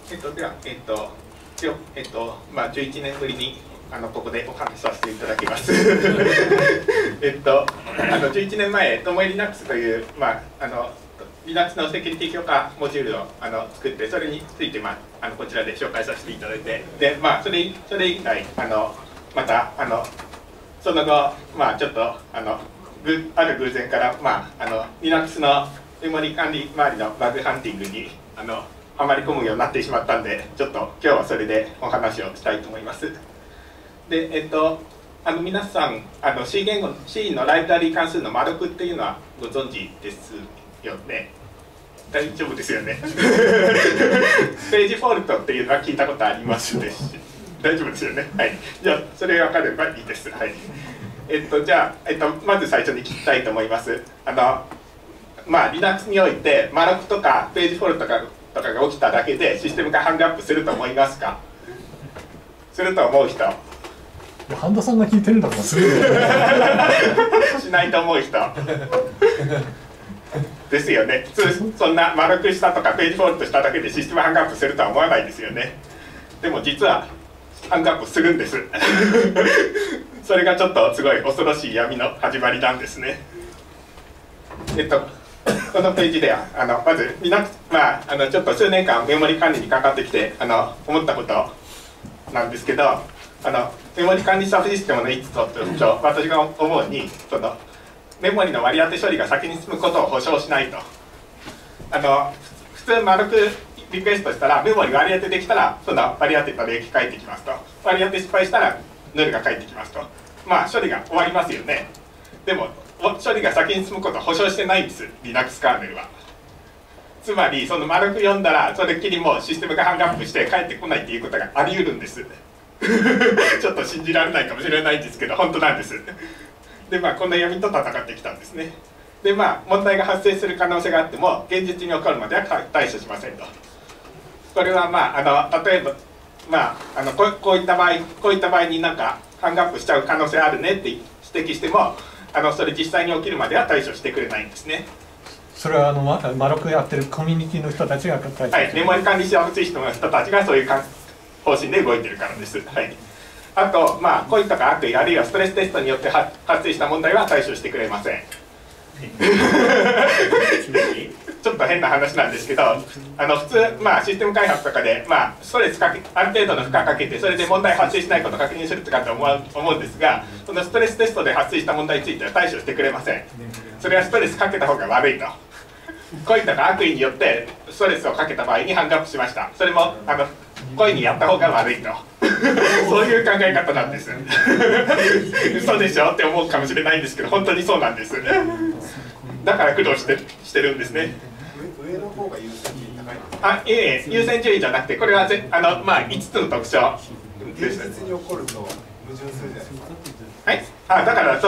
では、一応、11年ぶりにここでお話しさせていただきます。11年前、ともえ Linux という、Linux のセキュリティ強化モジュールを作って、それについて、こちらで紹介させていただいて、で、それ以来、またその後、ちょっとある偶然から、Linux のメモリ管理周りのバグハンティングにはまり込むようになってしまったんで、ちょっと今日はそれでお話をしたいと思います。で、皆さんC 言語 C のライブラリ関数のマルクっていうのはご存知ですよね。大丈夫ですよね。ページフォルトっていうのは聞いたことありますでし、大丈夫ですよね。はい。じゃあそれが分かればいいです。はい。じゃあ、まず最初に聞きたいと思います。Linux においてマルクとかページフォルトとかが起きただけでシステムがハングアップすると思いますか？すると思う人。 半田さんが聞いてるんだからするしないと思う人ですよね。普通そんな丸くしたとかページフォルトしただけでシステムハングアップするとは思わないですよね。でも実はハングアップするんです。それがちょっとすごい恐ろしい闇の始まりなんですね。このページではまずちょっと数年間メモリ管理にかかってきて思ったことなんですけど、メモリ管理サブシステムの一つとして私が思うに、メモリの割り当て処理が先に進むことを保証しないと。普通丸くリクエストしたらメモリ割り当てできたら割り当てた履歴返ってきますと、割り当て失敗したらヌルが返ってきますと、処理が終わりますよね。でも処理が先に進むことを保証してないんです、 Linux カーネルは。つまりその丸く読んだらそれっきりもうシステムがハングアップして返ってこないっていうことがあり得るんです。ちょっと信じられないかもしれないんですけど本当なんです。でこの闇と戦ってきたんですね。で問題が発生する可能性があっても現実に起こるまでは対処しませんと。これは例えばこういった場合になんかハングアップしちゃう可能性あるねって指摘してもそれ実際に起きるまでは対処してくれないんですね。 それはマロクやってるコミュニティの人たちが対処して、 はい、メモリ管理サブシステムの人たちがそういう方針で動いてるからです。はい、あと故意とか悪意あるいはストレステストによって発生した問題は対処してくれません。ちょっと変な話なんですけど普通システム開発とかでストレスある程度の負荷かけてそれで問題発生しないことを確認するとかって思うんですが、そのストレステストで発生した問題については対処してくれません。それはストレスかけた方が悪いと。故意とか悪意によってストレスをかけた場合にハングアップしました。それも故意にやった方が悪いと。そういう考え方なんです。嘘でしょって思うかもしれないんですけど本当にそうなんです。だから苦労してるんですね。 上の方が優先順位高い。 いえ優先順位じゃなくて、これは5つの特徴です。 現実に起こると矛盾するじゃないですか。はい。だから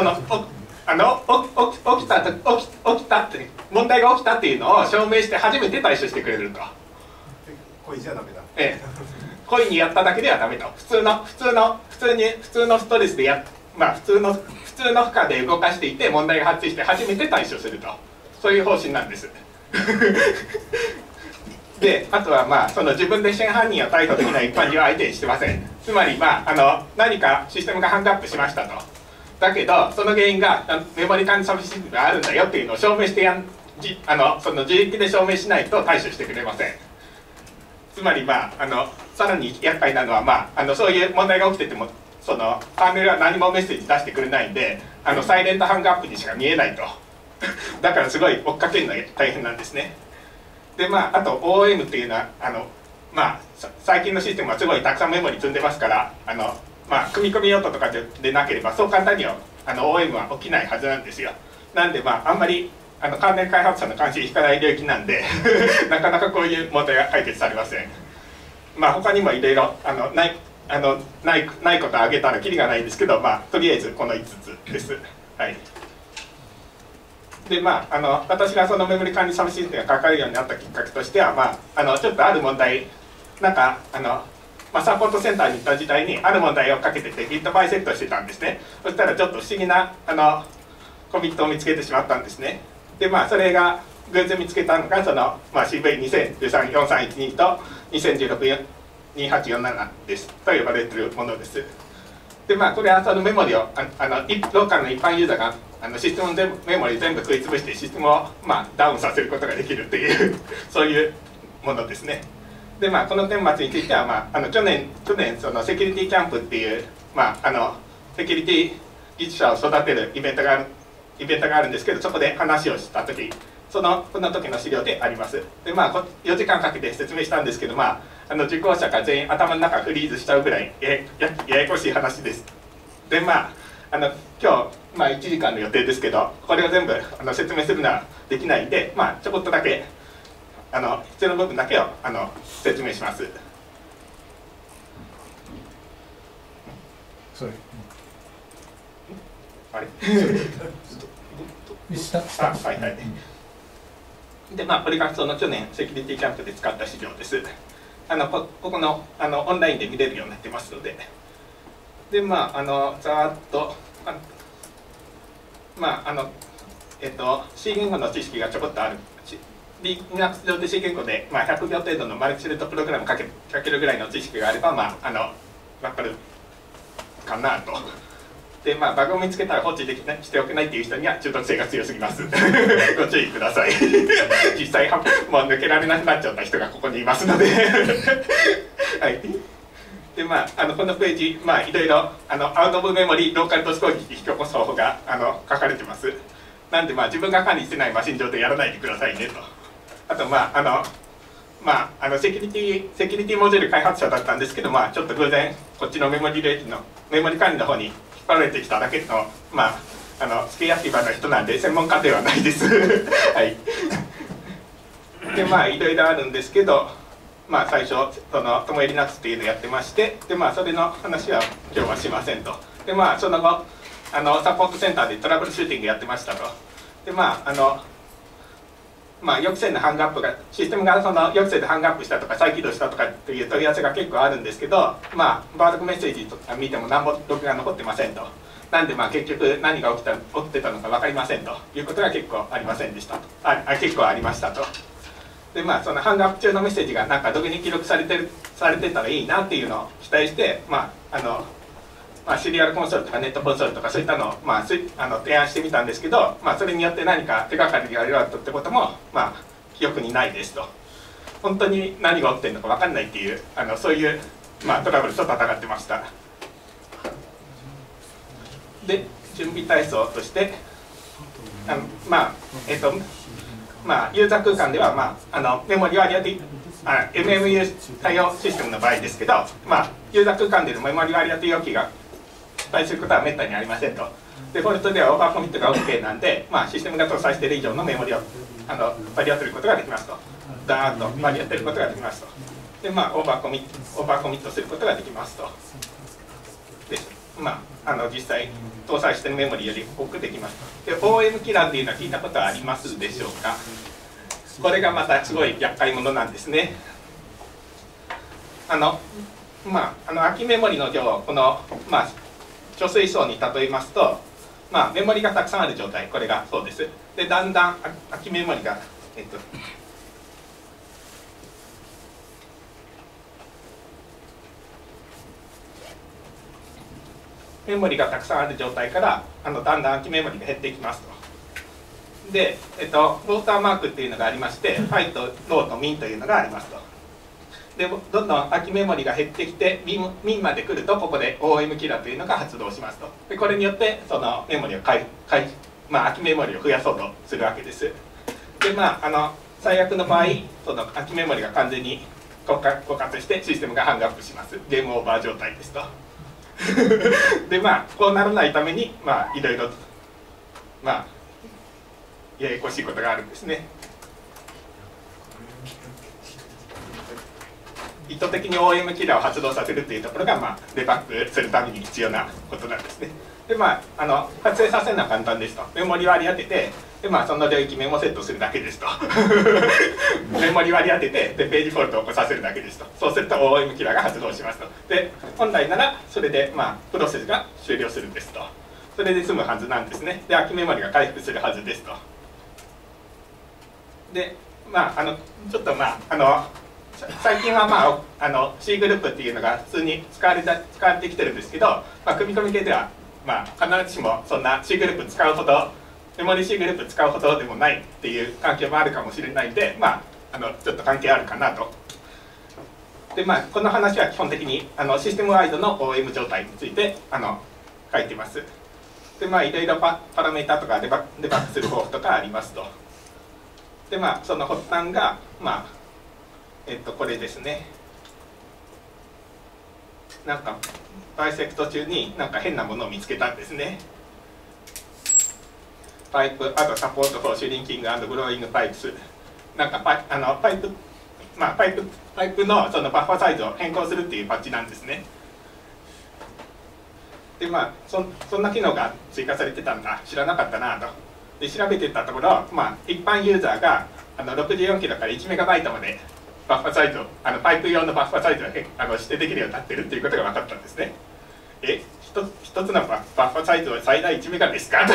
起きたって問題が起きたっていうのを証明して初めて対処してくれると。 故意じゃダメだ。 故意にやっただけではダメと。普通のストレスで普通の負荷で動かしていて問題が発生して初めて対処すると、そういう方針なんです。であとはその自分で真犯人を逮捕できない一般人は相手にしてません。つまり何かシステムがハングアップしましたと。だけどその原因がメモリ管理サブシステムがあるんだよっていうのを証明してその自力で証明しないと対処してくれません。つまりさらに厄介なのはそういう問題が起きててもそのパーネルは何もメッセージ出してくれないんでサイレントハングアップにしか見えないと。だからすごい追っかけるのが大変なんですね。であと OOM っていうのは最近のシステムはすごいたくさんメモリ積んでますから組み込み用途とかでなければそう簡単にはOOM は起きないはずなんですよ。なんであんまりカーネル開発者の関心引かない領域なんでなかなかこういう問題が解決されません。他にもいろいろないことを挙げたらキリがないんですけどとりあえずこの5つです。はい。で私がそのメモリ管理サブシステムがかかるようになったきっかけとしてはちょっとある問題サポートセンターに行った時代にある問題をかけてて Git バイセットしてたんですね。そしたらちょっと不思議なコミットを見つけてしまったんですね。でそれが偶然見つけたのがCV2013-4312 と 2016-2847ですと呼ばれているものです。でこれはそのメモリをローカルの一般ユーザーがシステムのメモリ全部食い潰してシステムをダウンさせることができるというそういうものですね。でこの顛末については、去年そのセキュリティキャンプっていう、セキュリティ技術者を育てるイベントがあるんですけど、そこで話をした時この時の資料であります。で4時間かけて説明したんですけど、受講者が全員頭の中フリーズしちゃうぐらいややこしい話です。で今日、1時間の予定ですけど、これを全部説明するのはできないんで、ちょこっとだけ必要な部分だけを説明します。 それあれはいはい。でこれがその去年セキュリティキャンプで使った資料です。ここのオンラインで見れるようになってますので。でざーっとC 言語の知識がちょこっとある。Linux 上で C 言語で、100秒程度のマルチスレッドプログラム書けるぐらいの知識があれば、分かるかなと。でバグを見つけたら放置しておけないっていう人には中毒性が強すぎます。ご注意ください。実際もう抜けられなくなっちゃった人がここにいますので。はい。でこのページ、いろいろアウト・オブ・メモリーローカル都市攻撃引き起こす方法が書かれてます。なんで自分が管理してないマシン上でやらないでくださいねと。あとセキュリティモジュール開発者だったんですけど、ちょっと偶然こっちのメモリ管理の方に引っ張られてきただけのスケアティバな人なんで専門家ではないです。はい。でいろいろあるんですけど、最初そのともえ Linux っていうのをやってまして、でそれの話は今日はしませんと。でその後サポートセンターでトラブルシューティングやってましたと。で抑制のハングアップがシステムがその抑制でハングアップしたとか再起動したとかっていう問い合わせが結構あるんですけど、バードクメッセージとか見ても何もログが残ってませんと。なんで結局何が起きてたのか分かりませんということが結構ありませんでしたと。結構ありましたと。でそのハングアップ中のメッセージがログに記録されてたらいいなっていうのを期待して、シリアルコンソールとかネットコンソールとかそういったのを、提案してみたんですけど、それによって何か手がかりが得られたってことも、記憶にないですと。本当に何が起きてるのか分かんないっていうそういう、トラブルと戦ってました。で準備体操としてユーザー空間では、メモリ割り当てMMU 対応システムの場合ですけど、ユーザー空間でのメモリ割り当て要求が失敗することはめったにありませんと。デフォルトではオーバーコミットが OK なんで、システムが搭載している以上のメモリを割り当てることができますと。ダーッと割り当てることができますと。でオーバーコミットすることができますと。で実際搭載しているメモリより多くできます。で OM キラーっていうのは聞いたことはありますでしょうか。これがまたすごい厄介者なんですね。空きメモリの量をこの貯水槽に例えますと、メモリがたくさんある状態、これがそうです。でだんだん空きメモリがメモリがたくさんある状態からだんだん空きメモリが減っていきますと。で、ウォーターマークっていうのがありまして、ハイとローとミンというのがありますと。でどんどん空きメモリが減ってきてミンまで来るとここで OM キラーというのが発動しますと。でこれによってそのメモリを空きメモリを増やそうとするわけです。で最悪の場合その空きメモリが完全に枯渇してシステムがハングアップします。ゲームオーバー状態ですと。でこうならないためにいろいろややこしいことがあるんですね。意図的に OM キラーを発動させるっていうところがデバッグするために必要なことなんですね。で発生させるのは簡単ですと。メモリ割り当ててでその領域メモセットするだけですと。メモリ割り当ててでページフォルトを起こさせるだけですと。そうすると OM キラーが発動しますと。で本来ならそれでプロセスが終了するんですと。それで済むはずなんですね。で空きメモリが回復するはずですと。でちょっと最近は、まあ、C グループっていうのが普通に使われてきてるんですけど、まあ、組み込み系では、まあ、必ずしもそんな C グループ使うほどメモリ C グループ使うほどでもないっていう関係もあるかもしれないんで、まあ、ちょっと関係あるかなと。で、まあ、この話は基本的にシステムワイドの OM 状態について書いてます。で、まあ、いろいろパラメータとかデバッグする方法とかありますと。で、まあ、その発端が、まあ、これですね。なんかバイセクト中になんか変なものを見つけたんですね。パイプ、あとサポートフォーシュリンキング&グローイングパイプス。なんかパイプのそのバッファーサイズを変更するっていうパッチなんですね。で、まあ、そんな機能が追加されてたんだ、知らなかったなと。で、調べてたところ、まあ、一般ユーザーが64キロから1メガバイトまでバッファサイズをパイプ用のバッファサイズを指定できるようになってるっていうことが分かったんですね。一つのバッファサイズは最大1メガですかと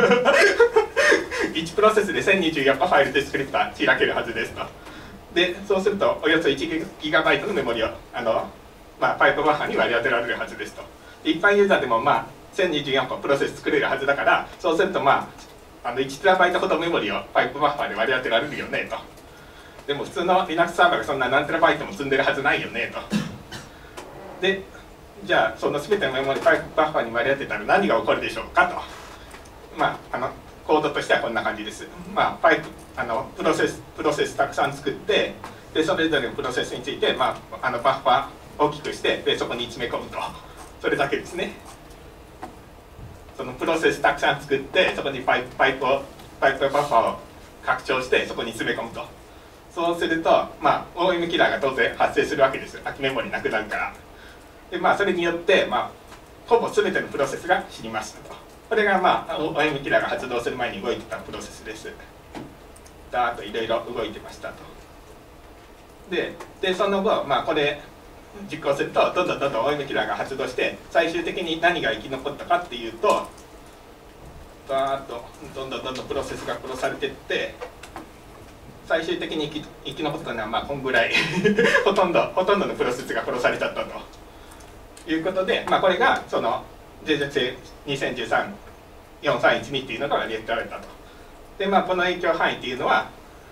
1プロセスで1024個ファイルディスクリプター開けるはずですと。で、そうするとおよそ1ギガバイトのメモリをまあ、パイプバッファに割り当てられるはずですと。一般ユーザーでも、まあ、1024個プロセス作れるはずだから、そうすると、まあ、1テラバイトほどメモリをパイプバッファで割り当てられるよねと。でも普通の Linux サーバーがそんな何テラバイトも積んでるはずないよねと。で、じゃあその全てのメモリパイプバッファに割り当てたら何が起こるでしょうかと。まあ、コードとしてはこんな感じです。まあ、プロセスたくさん作って、でそれぞれのプロセスについて、まあ、バッファ大きくして、でそこに詰め込むと。それだけですね。そのプロセスたくさん作って、そこにパイプバッファを拡張して、そこに詰め込むと。そうすると、まあ、OM キラーが当然発生するわけです。空きメモリなくなるから。で、まあ、それによって、まあ、ほぼ全てのプロセスが死にましたと。これが、まあ、OM キラーが発動する前に動いてたプロセスです。だーっといろいろ動いてましたと。でその後、まあ、これ実行するとどんどんOM キラーが発動して、最終的に何が生き残ったかっていうと、バーッとどんどんプロセスが殺されていって、最終的に生き残ったのはまあこんぐらいほとんどのプロセスが殺されちゃったということで、まあ、これがその JZ2013-4312 っていうのが割り当てられたと。で、まあ、この影響範囲っていうのは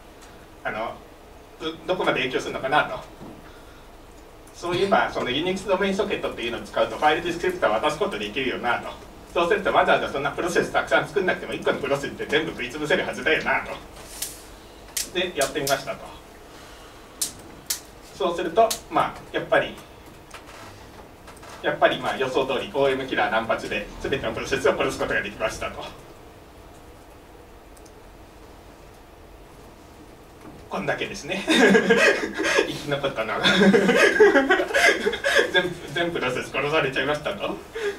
どこまで影響するのかなと。そういえばその Unix ドメインソケットっていうのを使うとファイルディスクリプターを渡すことできるよなと。そうするとわざわざそんなプロセスたくさん作んなくても1個のプロセスって全部食い潰せるはずだよなと。でやってみましたと。そうすると、まあ、やっぱりまあ予想通り OM キラー乱発で全てのプロセスを殺すことができましたと。こんだけですね生き残ったのが全プロセス殺されちゃいましたと。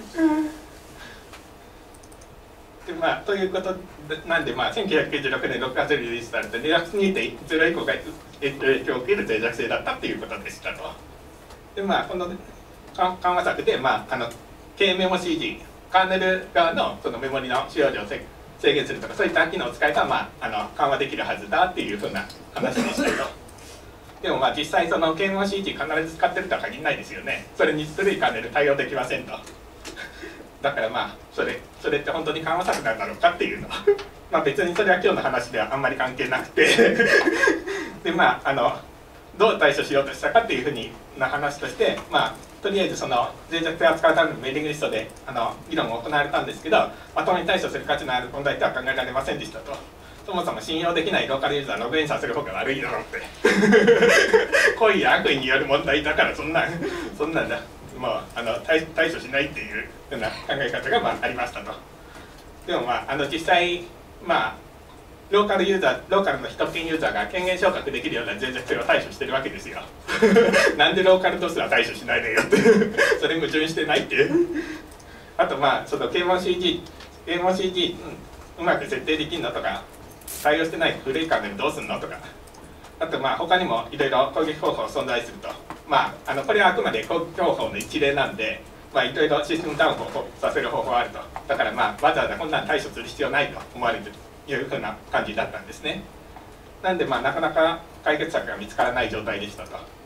で、まあ、ということなんで、まあ、1996年6月にリリースされた Linux 2.0 以降が影響を受ける脆弱性だったということでしたと。で、まあ、この緩和策で、まあ、KMemoCG カーネル側のそのメモリの使用量を制限するとか、そういった機能を使えば、まあ、緩和できるはずだっていうふうな話でしたと。でも、まあ、実際その KMemoCG 必ず使ってるとは限らないですよね。それに古いカーネル対応できませんと。だからまあそれって本当に緩和策なんだろうかっていうのはまあ別にそれは今日の話ではあんまり関係なくてで、まあどう対処しようとしたかっていうふうな話として、まあとりあえずその脆弱性を扱うためのメーリングリストで議論が行われたんですけど、まともに対処する価値のある問題とは考えられませんでしたと。そもそも信用できないローカルユーザーをログインさせる方が悪いだろうって故意や悪意による問題だからそんなんだもう対処しないっていうような考え方がまあありましたと。でもまあ実際まあローカルの非特権ユーザーが権限昇格できるような脆弱性を対処してるわけですよなんでローカルとすら対処しないのよってそれ矛盾してないっていうあとまあその KMonCG、うまく設定できるのとか、対応してない古いカーネルどうすんのとか、あとまあ他にもいろいろ攻撃方法存在すると。まあ、これはあくまで攻撃方法の一例なんで、まあ、いろいろシステムダウンをさせる方法があると。だからまあわざわざこんなの対処する必要ないと思われるというふうな感じだったんですね。なんでまあなかなか解決策が見つからない状態でしたと。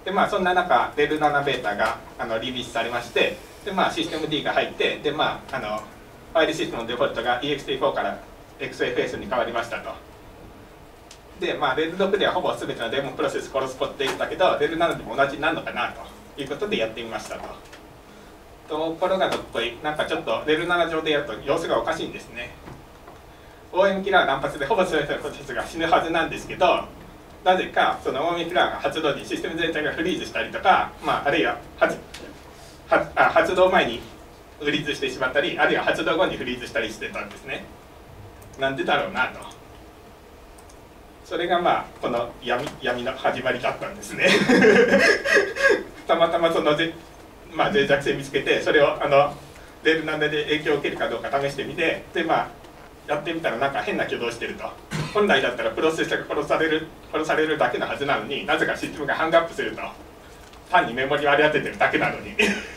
でまあそんな中 RHEL7 ベータがリリースされまして、でまあシステム D が入って、でまあファイルシステムのデフォルトが ext4 から XFS に変わりましたと。でまあ RHEL6 ではほぼ全てのデーモンプロセス殺すことできたけど RHEL7 でも同じになるのかなということでやってみましたと。ところがどっこい、なんかちょっと RHEL7 上でやると様子がおかしいんですね。OM キラー乱発でほぼ全てのプロセスが死ぬはずなんですけど、なぜかその OM キラーが発動時システム全体がフリーズしたりとか、まあ、あるいは発動前にフリーズしてしまったり、あるいは発動後にフリーズしたりしてたんですね。なんでだろうなと。それがまあこの闇の始まりだったんですね。たまたまその脆弱性見つけて、それをRHEL7で影響を受けるかどうか試してみて、でまあやってみたらなんか変な挙動してると。本来だったらプロセッサーが殺されるだけのはずなのに、なぜかシステムがハングアップすると。単にメモリ割り当ててるだけなのに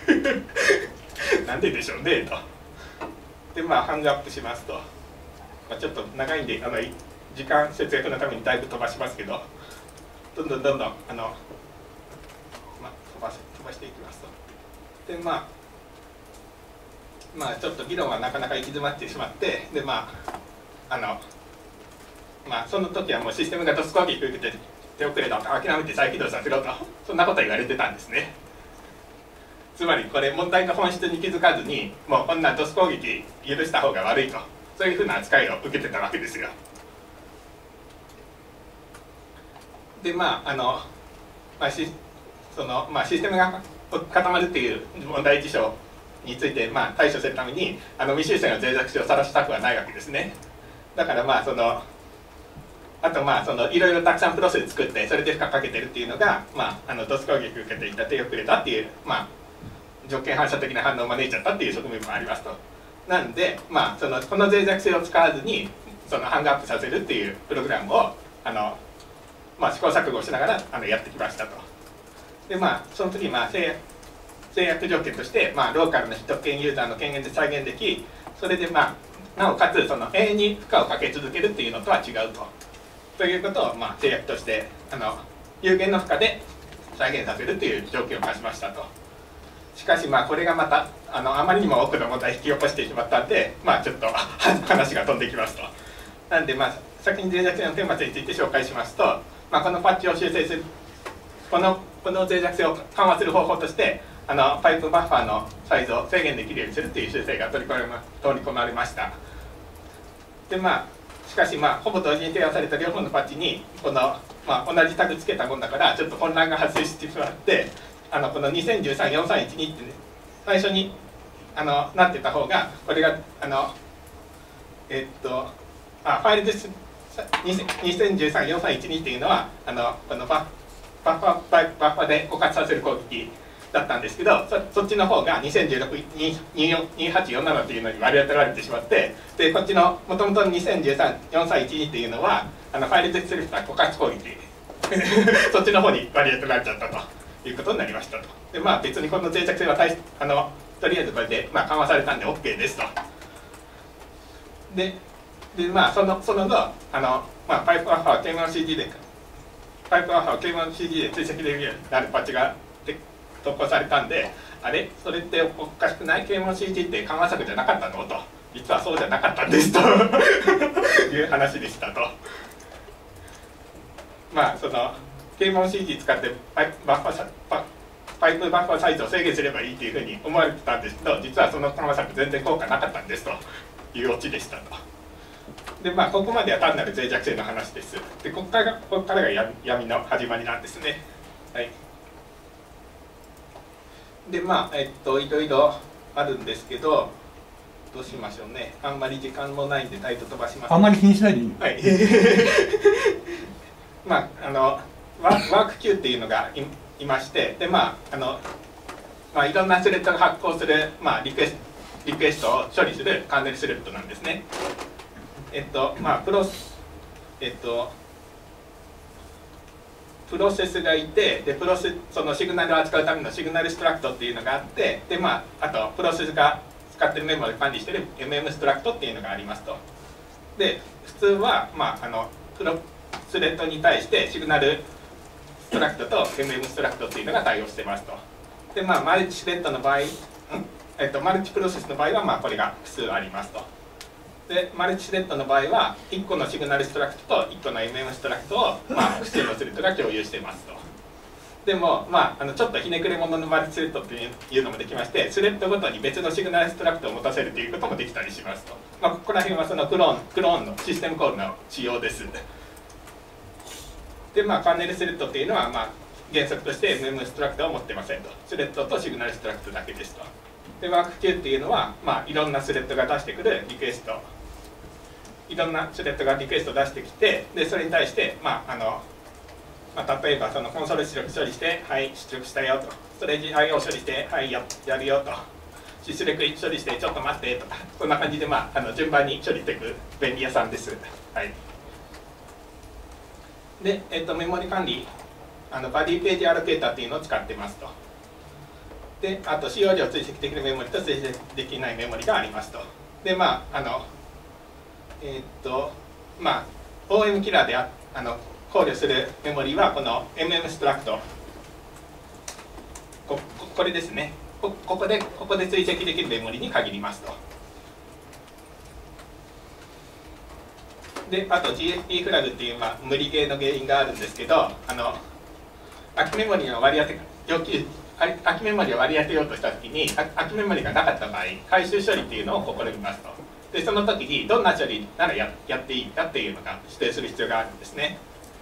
なんででしょうねと。でまあハングアップしますと、まあ、ちょっと長いんで時間節約のためにだいぶ飛ばしますけど、どんどん飛ばしていきますと。でまあちょっと議論はなかなか行き詰まってしまって、でその時はもうシステムがドス攻撃を受けて手遅れだと、諦めて再起動させろと、そんなことは言われてたんですね。つまりこれ問題の本質に気づかずに、もうこんなドス攻撃許した方が悪いと、そういうふうな扱いを受けてたわけですよ。でシステムが固まるっていう問題事象について対処するために未修正の脆弱性を晒したくはないわけですね。だからあといろいろたくさんプロセス作ってそれで負荷かけてるっていうのがドス攻撃を受けていた手遅れたっていう条件反射的な反応を招いちゃったっていう側面もありますと。なんでこの脆弱性を使わずにハングアップさせるっていうプログラムを試行錯誤しながらやってきましたと。でその時制約条件としてローカルの人権ユーザーの権限で再現でき、それでなおかつ永遠に負荷をかけ続けるっていうのとは違うということを制約として有限の負荷で再現させるっていう条件を課しましたと。しかしこれがまたあまりにも多くの問題を引き起こしてしまったんでちょっと話が飛んできますと。なんで先に脆弱性の顛末について紹介しますと、このパッチを修正するこの脆弱性を緩和する方法としてパイプバッファーのサイズを制限できるようにするという修正が取り込まれました。でしかしほぼ同時に提案された両方のパッチに同じタグつけたもんだからちょっと混乱が発生してしまって、この2013-4312ってね、最初になってた方がこれがファイルです2013-4312っていうのはこのバッファで枯渇させる攻撃だったんですけど、そっちの方が2016-2847っていうのに割り当てられてしまって、でこっちのもともとの2013-4312っていうのはファイルでセレクター枯渇攻撃そっちの方に割り当てられちゃったということになりましたと。で別にこの脆弱性はとりあえずこれで緩和されたんで OK ですと。でその後パイプアッファー K1CD で追跡できるようになるパッチが投稿されたんで、あれそれっておかしくない？ K1CD って緩和策じゃなかったのと。実はそうじゃなかったんですという話でしたと。K1CD 使ってパイプバッファーサイズを制限すればいいというふうに思われてたんですけど、実はその緩和策全然効果なかったんですというオチでしたと。でここまでは単なる脆弱性の話です。でここからが闇の始まりなんですね。はい。でいろいろあるんですけど、どうしましょうね。あんまり時間もないんでタイト飛ばします。 あんまり気にしないでいい。 はい。ワーク Q っていうのがいまして、でいろんなスレッドが発行するリクエストを処理するカーネルスレッドなんですね。プロセスがいて、でそのシグナルを扱うためのシグナルストラクトっていうのがあって、であとプロセスが使ってるメモで管理してる MM ストラクトっていうのがありますと。で普通はスレッドに対してシグナルストラクトと MM ストラクトっていうのが対応してますと。でマルチスレッドの場合、マルチプロセスの場合はこれが複数ありますと。でマルチスレッドの場合は1個のシグナルストラクトと1個の MM ストラクトを複数のスレッドが共有していますと。でもちょっとひねくれ者のマルチスレッドっていうのもできまして、スレッドごとに別のシグナルストラクトを持たせるということもできたりしますと。ここら辺はそのクローンのシステムコールの仕様です。でパーネルスレッドっていうのは原則として MM ストラクトを持ってませんと。スレッドとシグナルストラクトだけですと。でワーク Q っていうのはいろんなスレッドが出してくるリクエスト、いろんなスレッドがリクエストを出してきて、でそれに対して例えばそのコンソール出力処理してはい出力したよと、ストレージ IO 処理してはいやるよと、出力処理してちょっと待ってとか、そんな感じで順番に処理していく便利屋さんです。はい。で、メモリ管理バディページアロケーターっていうのを使ってますと。であと使用量追跡できるメモリと追跡できないメモリがありますと。でOM キラーで考慮するメモリはこの MM ストラクト、これですね。ここで追跡できるメモリに限りますと。であと GFP フラグっていう無理ゲーの原因があるんですけど、空きメモリの割り当て空きメモリを割り当てようとしたときに空きメモリがなかった場合、回収処理っていうのを試みますと。でその時にどんな処理ならやっていいかっていうのが指定する必要があるんですね。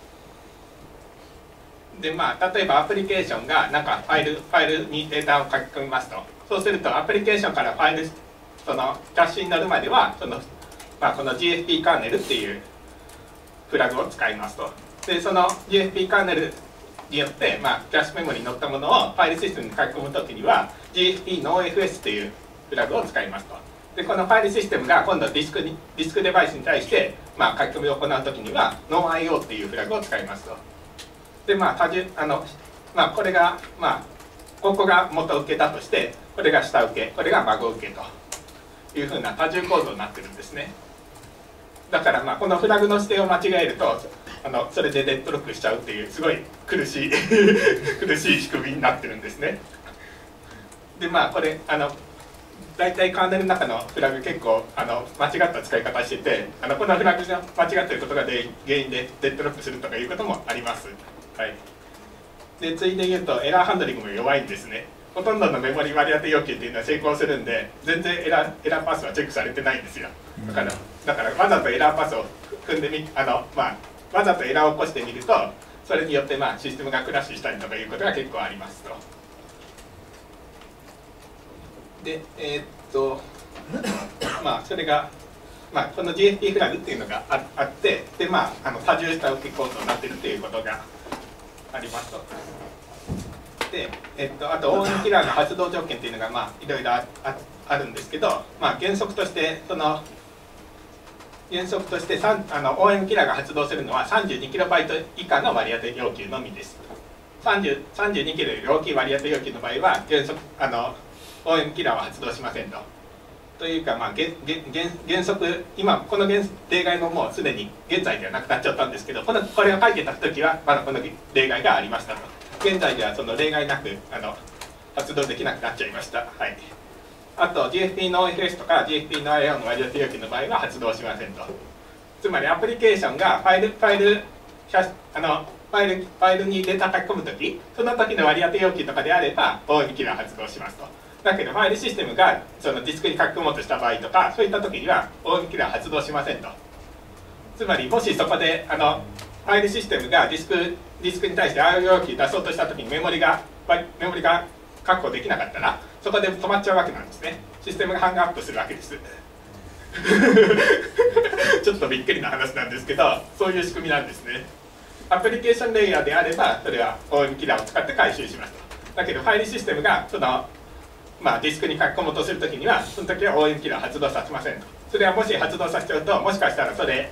で例えばアプリケーションがファイルにデータを書き込みますと。そうするとアプリケーションからファイルキャッシュに乗るまではこの GFP カーネルっていうフラグを使いますと。でその GFP カーネルによってキャッシュメモリに載ったものをファイルシステムに書き込むときには GFP NoFS っていうフラグを使いますと。でこのファイルシステムが今度ディスクデバイスに対して書き込みを行うときには NoIO っていうフラグを使いますと。でこれがここが元受けだとして、これが下受け、これが孫受けというふうな多重構造になってるんですね。だからこのフラグの指定を間違えるとそれでデッドロックしちゃうっていうすごい苦しい仕組みになってるんですね。でこれ大体カーネルの中のフラグ結構間違った使い方してて、このフラグが間違っていることが原因でデッドロックするとかいうこともあります。はい。でついで言うとエラーハンドリングも弱いんですね。ほとんどのメモリ割り当て要求っていうのは成功するんで、全然エラーパスはチェックされてないんですよ。だからわざとエラーパスを踏んでわざとエラーを起こしてみると、それによってシステムがクラッシュしたりとかいうことが結構ありますと。でそれがこの GFP フラグっていうのがあって、で多重下請け構造になっているということがありますと。であと OM キラーの発動条件っていうのがいろいろあるんですけど、原則としてOM キラーが発動するのは 32KB 以下の割り当て要求のみです。32KB より大きい割り当て要求の場合は原則OM キラーは発動しませんと。というか原則今この例外ももうすでに現在ではなくなっちゃったんですけど、これを書いてた時はまだこの例外がありましたと。現在ではその例外なく発動できなくなっちゃいました。はい。あと GFP NoFS とか GFP NoIO の割り当て要求の場合は発動しませんと。つまりアプリケーションがファイルにデータ書き込むとき、その時の割り当て要求とかであれば OM キラー発動しますと。だけどファイルシステムがそのディスクに書き込もうとした場合とか、そういった時には OM キラー発動しませんと。つまりもしそこでファイルシステムがディスクに対して IO 要求出そうとした時にメモリが確保できなかったら、そこで止まっちゃうわけなんですね。システムがハングアップするわけです。ちょっとびっくりな話なんですけど、そういう仕組みなんですね。アプリケーションレイヤーであればそれは OM キラーを使って回収しますと。だけどファイルシステムがディスクに書き込もうとするときには、その時は OM キラー発動させませんと。それはもし発動させちゃうと、もしかしたらそれ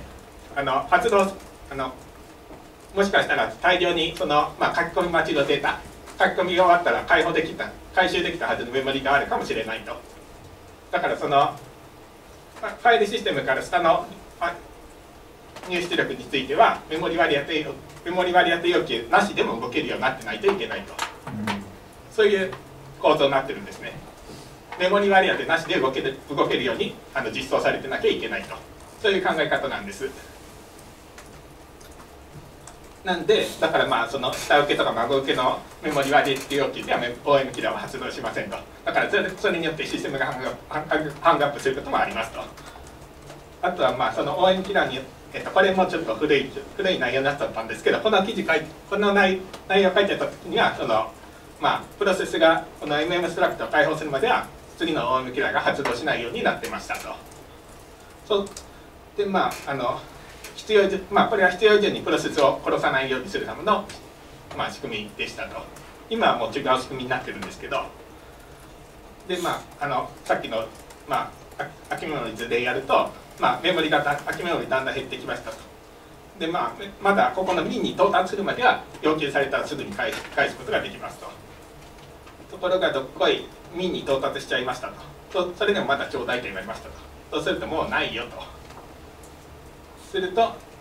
もしかしたら大量に書き込み待ちのデータ、書き込みが終わったら回収できたはずのメモリがあるかもしれないと。だからそのファイルシステムから下の入出力についてはメモリ割り当てメモリ割り当て要求なしでも動けるようになってないといけないと、そういう構造になってるんですね。メモリ割り当てなしで動けるように実装されてなきゃいけないと、そういう考え方なんです。なんでだからまあその下請けとか孫請けのメモリ割り当て要求では OM キラーは発動しませんと。だからそれによってシステムがハングアップすることもありますと。あとはまあその OM キラーにこれもちょっと古い内容になっちゃったんですけど、この内容を書いてた時にはプロセスがこの MM ストラクトを解放するまでは次の OM キラーが発動しないようになってましたと。でこれは必要以上にプロセスを殺さないようにするための、仕組みでしたと。今はもう違う仕組みになってるんですけど、でさっきの空きメモリ図でやると、メモリが空きメモリだんだん減ってきましたと。でまだここのミンに到達するまでは要求されたらすぐに返すことができますと。ところがどっこいミンに到達しちゃいましたと。それでもまだちょうだいと言われましたと。そうするともうないよと。すると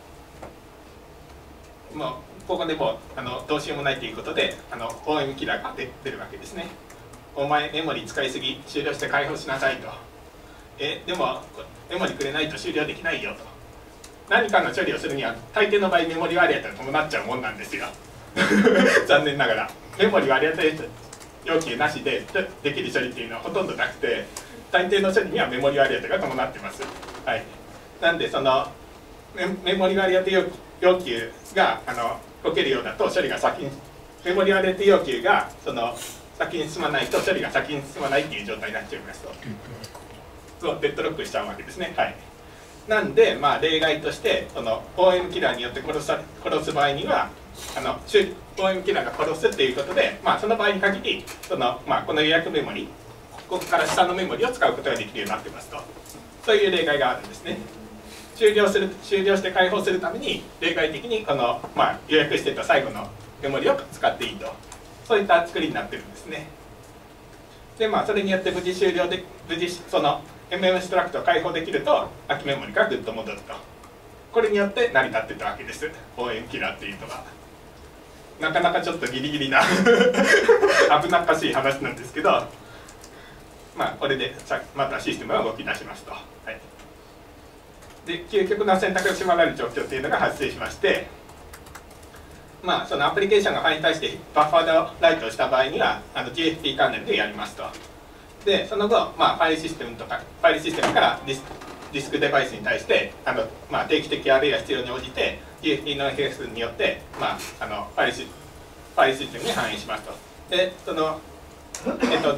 もうここでもうどうしようもないということでOM キラーが出るわけですね。お前メモリ使いすぎ、終了して解放しなさいと。でもメモリくれないと終了できないよと。何かの処理をするには大抵の場合メモリ割り当てが伴っちゃうもんなんですよ残念ながらメモリ割り当て要求なしでできる処理っていうのはほとんどなくて、大抵の処理にはメモリ割り当てが伴ってます。はい、なんでそのメモリ割り当て要求が解けるようだと処理がメモリ割り当て要求が先に進まないと処理が先に進まないっていう状態になっちゃいますと。そうデッドロックしちゃうわけですね。はい、なんで例外としてOM キラーによって殺す場合にはOM キラーが殺すっていうことで、その場合に限りこの予約メモリここから下のメモリを使うことができるようになってますと。そういう例外があるんですね。終了して解放するために例外的にこの、予約していた最後のメモリを使っていいと、そういった作りになってるんですね。でそれによって無事その MM ストラクトを解放できると空きメモリがぐっと戻ると。これによって成り立ってたわけです OM キラーっていうのは。なかなかちょっとギリギリな危なっかしい話なんですけど、これでまたシステムが動き出しますと。はい、で究極の選択が迫られる状況というのが発生しまして、そのアプリケーションがファイルに対してバッファードライトをした場合にはGFP カーネルでやりますと。でその後、ファイルシステムからディスクデバイスに対して定期的あるいは必要に応じて GFP の FS によってファイルシステムに反映しますと。でそのフ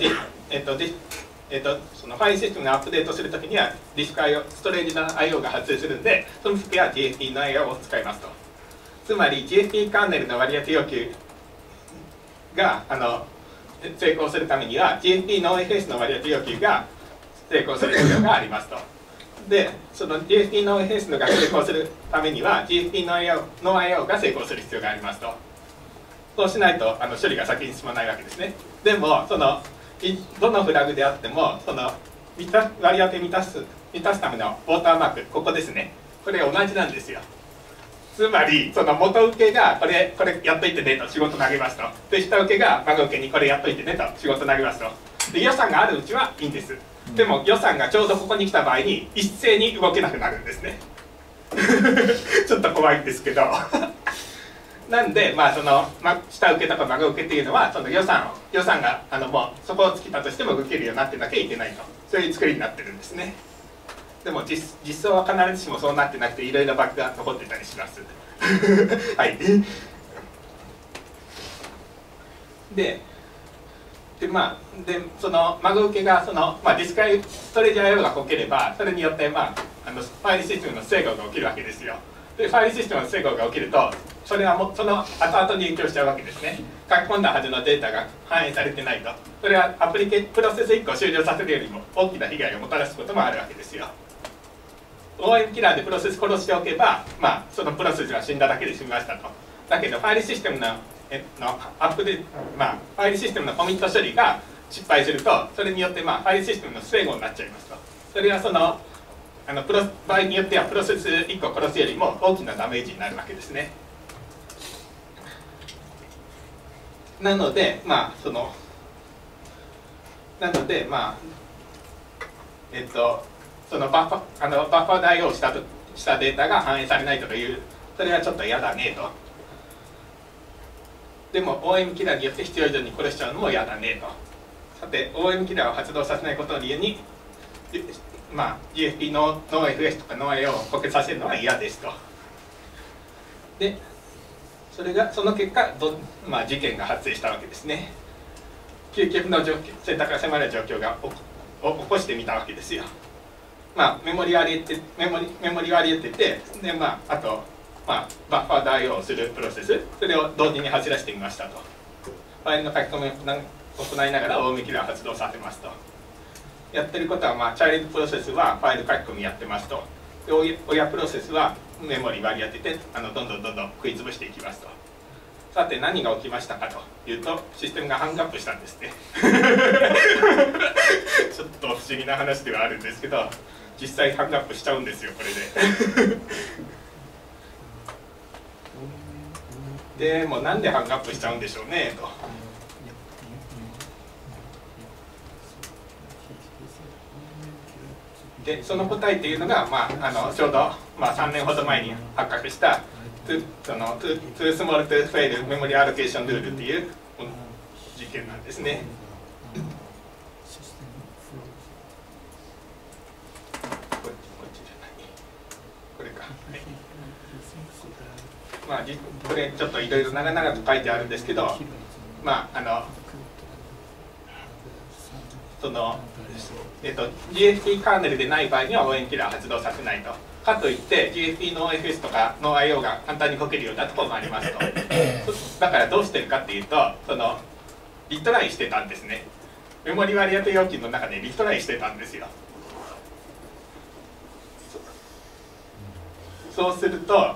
ァイルシステムのアップデートするときにはディスク IO、ストレージの IO が発生するんで、その時は GFP の IO を使いますと。つまり GFP カーネルの割り当て要求が成功するためには GFP の FS の割り当て要求が成功する必要がありますと。でその GFP の FS のが成功するためには GFP の IO が成功する必要がありますと。そうしないと処理が先に進まないわけですね。でもどのフラグであっても割り当て満たすためのウォーターマーク、ここですね、これ同じなんですよ。つまりその元請けがこれやっといてねと仕事投げますと。で下請けが孫請けにこれやっといてねと仕事投げますと。で予算があるうちはいいんです。でも予算がちょうどここに来た場合に一斉に動けなくなるんですねちょっと怖いんですけどなんで下請けとか孫請けっていうのはその予算がもうそこを尽きたとしても動けるようになってなきゃいけないと、そういう作りになってるんですね。でも実装は必ずしもそうなってなくていろいろバグが残ってたりしますはいでその孫請けがディスクストレージ IO がこければそれによってファイルシステムの不整合が起きるわけですよ。でファイルシステムの不整合が起きるとそれはその後々に影響しちゃうわけですね。書き込んだはずのデータが反映されてないと、それはプロセス1個終了させるよりも大きな被害をもたらすこともあるわけですよ。OM キラーでプロセス殺しておけば、そのプロセスが死んだだけで済みましたと。だけどファイルシステムのアップデート、ファイルシステムのコミット処理が失敗するとそれによってファイルシステムの不整合になっちゃいますと。それは場合によってはプロセス1個殺すよりも大きなダメージになるわけですね。 なのでそのバッファ代をしたデータが反映されないとかいう、それはちょっと嫌だねと。でも OM キラーによって必要以上に殺しちゃうのも嫌だねと。さて OM キラーを発動させないことを理由に、GFP のノー FS とかノー AO を固結させるのは嫌ですと。でその結果事件が発生したわけですね。究極の選択が迫る状況が起こしてみたわけですよ。メモリ割り当てて、であとバッファー代をするプロセス、それを同時に走らせてみましたと。ファイルの書き込みを行いながら OM キラーを発動させますと。やってることは、チャイルドプロセスはファイル書き込みやってますと。で親プロセスはメモリ割り当ててどんどん食い潰していきますと。さて何が起きましたかというと、システムがハングアップしたんですね。ちょっと不思議な話ではあるんですけど、実際ハングアップしちゃうんですよ、これで。でもなんでハングアップしちゃうんでしょうねと。でその答えっていうのが、ちょうど、3年ほど前に発覚したToo Small to Fail Memory Allocation Rule っていう事件なんですね。これか。これちょっといろいろ長々と書いてあるんですけど、GFP カーネルでない場合には OM キラーを発動させないと。かといって GFP の OFS とかの IO が簡単に動けるようなところもありますと。だからどうしてるかっていうと、リトライしてたんですね。メモリ割り当て要求の中でリトライしてたんですよ。そうすると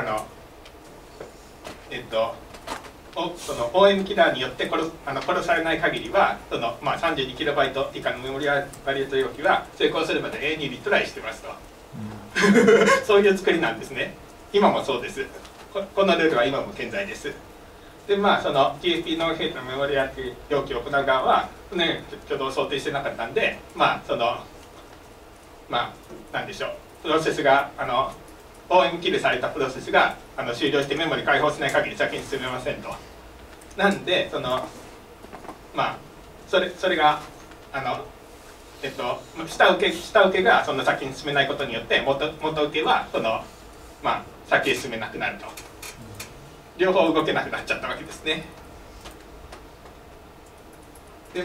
その OM キラーによって殺されない限りは32KB 以下のメモリ割り当て要求は成功するまで永遠にリトライしてますと。そういう作りなんですね。今もそうです。このルールは今も健在です。でその GFP ノンヘイトのメモリ割り要求を行う側は挙動を想定してなかったんで、なんでしょう、プロセスがOM キルされたプロセスが終了してメモリ解放しない限り先に進めませんと。なんでそれが下請けがその先に進めないことによって元請けは先へ進めなくなると。両方動けなくなっちゃったわけですね。で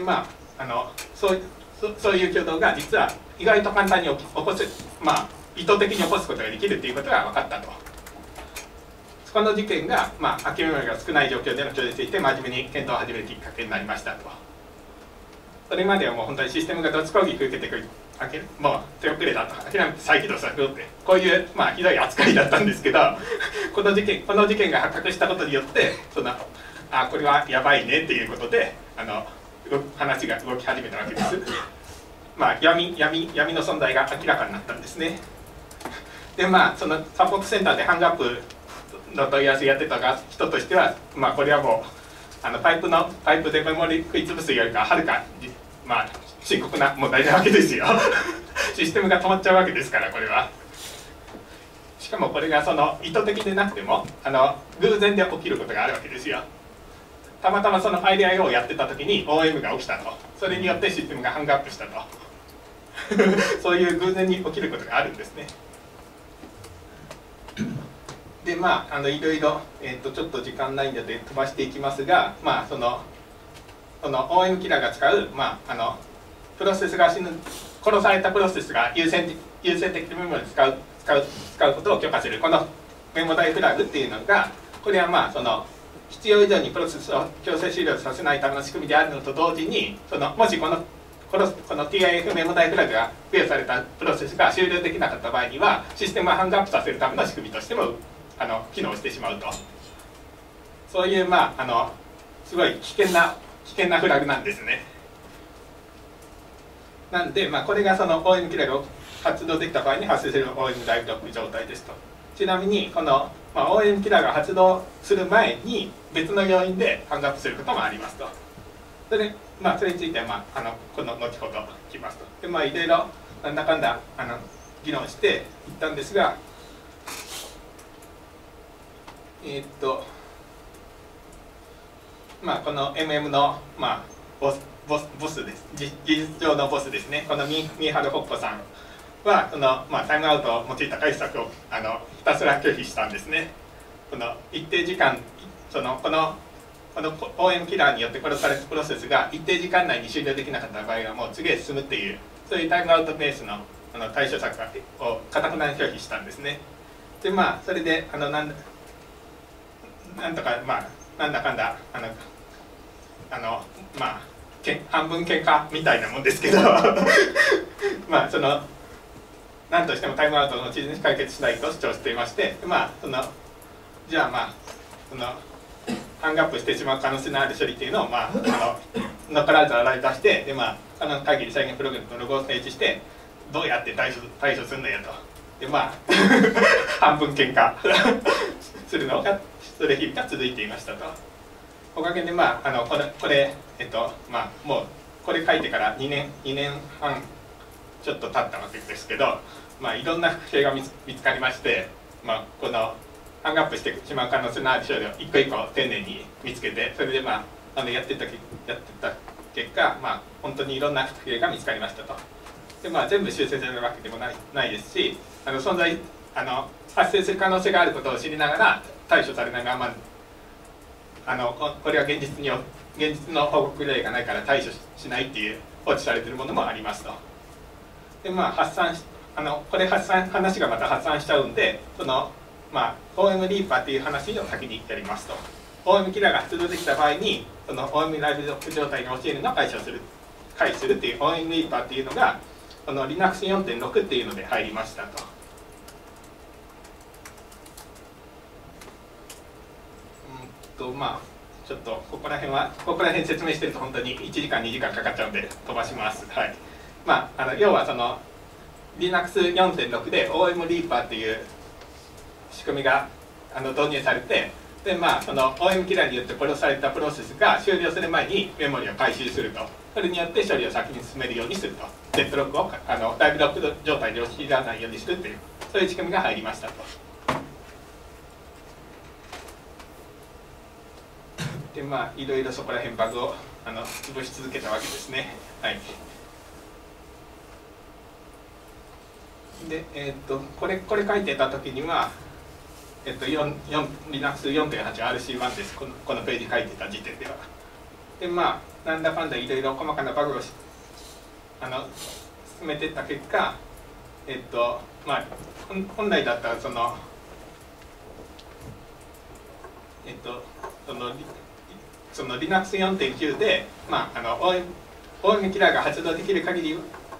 そういう挙動が実は意外と簡単に起こす、意図的に起こすことができるということが分かったと。この事件が、空きメモリが少ない状況での挙動について真面目に検討を始めるきっかけになりましたと。それまではもう本当にシステムがどつ攻撃受けてくる、もう手遅れだと、諦めて再起動させようって、こういうひどい扱いだったんですけど、この事件が発覚したことによって、これはやばいねっていうことで、話が動き始めたわけです。闇の存在が明らかになったんですね。でそのサポートセンターでハングアップの問い合わせやってた人としては、これはもうパイプでメモリ食い潰すよりかはるか深刻な問題なわけですよ。システムが止まっちゃうわけですから、これは。しかもこれが意図的でなくても偶然で起きることがあるわけですよ。たまたまその IDIO をやってた時に OM が起きたと。それによってシステムがハングアップしたと。そういう偶然に起きることがあるんですね。でいろいろ、ちょっと時間ないので飛ばしていきますが、その OM キラーが使う、プロセスが殺されたプロセスが優先的にメモリを使うことを許可するこのメモ代フラグっていうのが、これは必要以上にプロセスを強制終了させないための仕組みであるのと同時に、もしこの TIF メモ代フラグが付与されたプロセスが終了できなかった場合には、システムをハングアップさせるための仕組みとしても機能してしまうと。そういうすごい危険なフラグなんですね。なんでこれがOM キラーを発動できた場合に発生する OM ライブロック状態ですと。ちなみにこのまあ、OM キラーが発動する前に別の要因でハングアップすることもありますと。それについては、この後ほど聞きますと。でいろいろなんだかんだ議論していったんですが、この MM の、ボスです。技術上のボスですね。このミーハル・ホッコさんはタイムアウトを用いた解釈をひたすら拒否したんですね。この一定時間この OM キラーによって殺されたプロセスが一定時間内に終了できなかった場合はもう次へ進むっていう、そういうタイムアウトベースの対処策をかたくなに拒否したんですね。でそれでなんとかなんだかんだ半分喧嘩みたいなもんですけど何としてもタイムアウトの後に解決しないと主張していまして、じゃあハングアップしてしまう可能性のある処理っていうのをノックアウトを洗い出して、で可能限り再現プログラムのログを提示してどうやって対処するんだよと。で半分喧嘩するのがそれ日々が続いていましたと。おかげでもうこれ書いてから2年半ちょっと経ったわけですけど、いろんな不正が見つかりまして、このハングアップしてしまう可能性のある処理を一個一個丁寧に見つけて、それでやってた結果、本当にいろんな不正が見つかりましたと。で全部修正されるわけでもないですし、発生する可能性があることを知りながら対処されながら、これは現実の報告例がないから対処しないっていう放置されているものもありますと。で話がまた発散しちゃうんで、OM リーパーっていう話を先にやりますと。OM キラーが発動できた場合にOM ライブロック状態に陥るのを回避するっていう OM リーパーっていうのがこの Linux 4.6 っていうので入りましたと。ちょっとここら辺説明してると本当に1時間2時間かかっちゃうんで飛ばします。はい。要はLinux 4.6 で OM リーパーっていう仕組みが導入されて、でOM キラーによって殺されたプロセスが終了する前にメモリを回収すると。それによって処理を先に進めるようにすると。デッドロックをライブロック状態で陥らないようにするという、そういう仕組みが入りましたと。でいろいろそこら辺バグを潰し続けたわけですね。はい。でこれ書いてた時にはLinux 4.8RC1 です。このページ書いてた時点では。でなんだかんだいろいろ細かなバグを進めていった結果、本来だったらLinux 4.9 でOM キラーが発動できる限り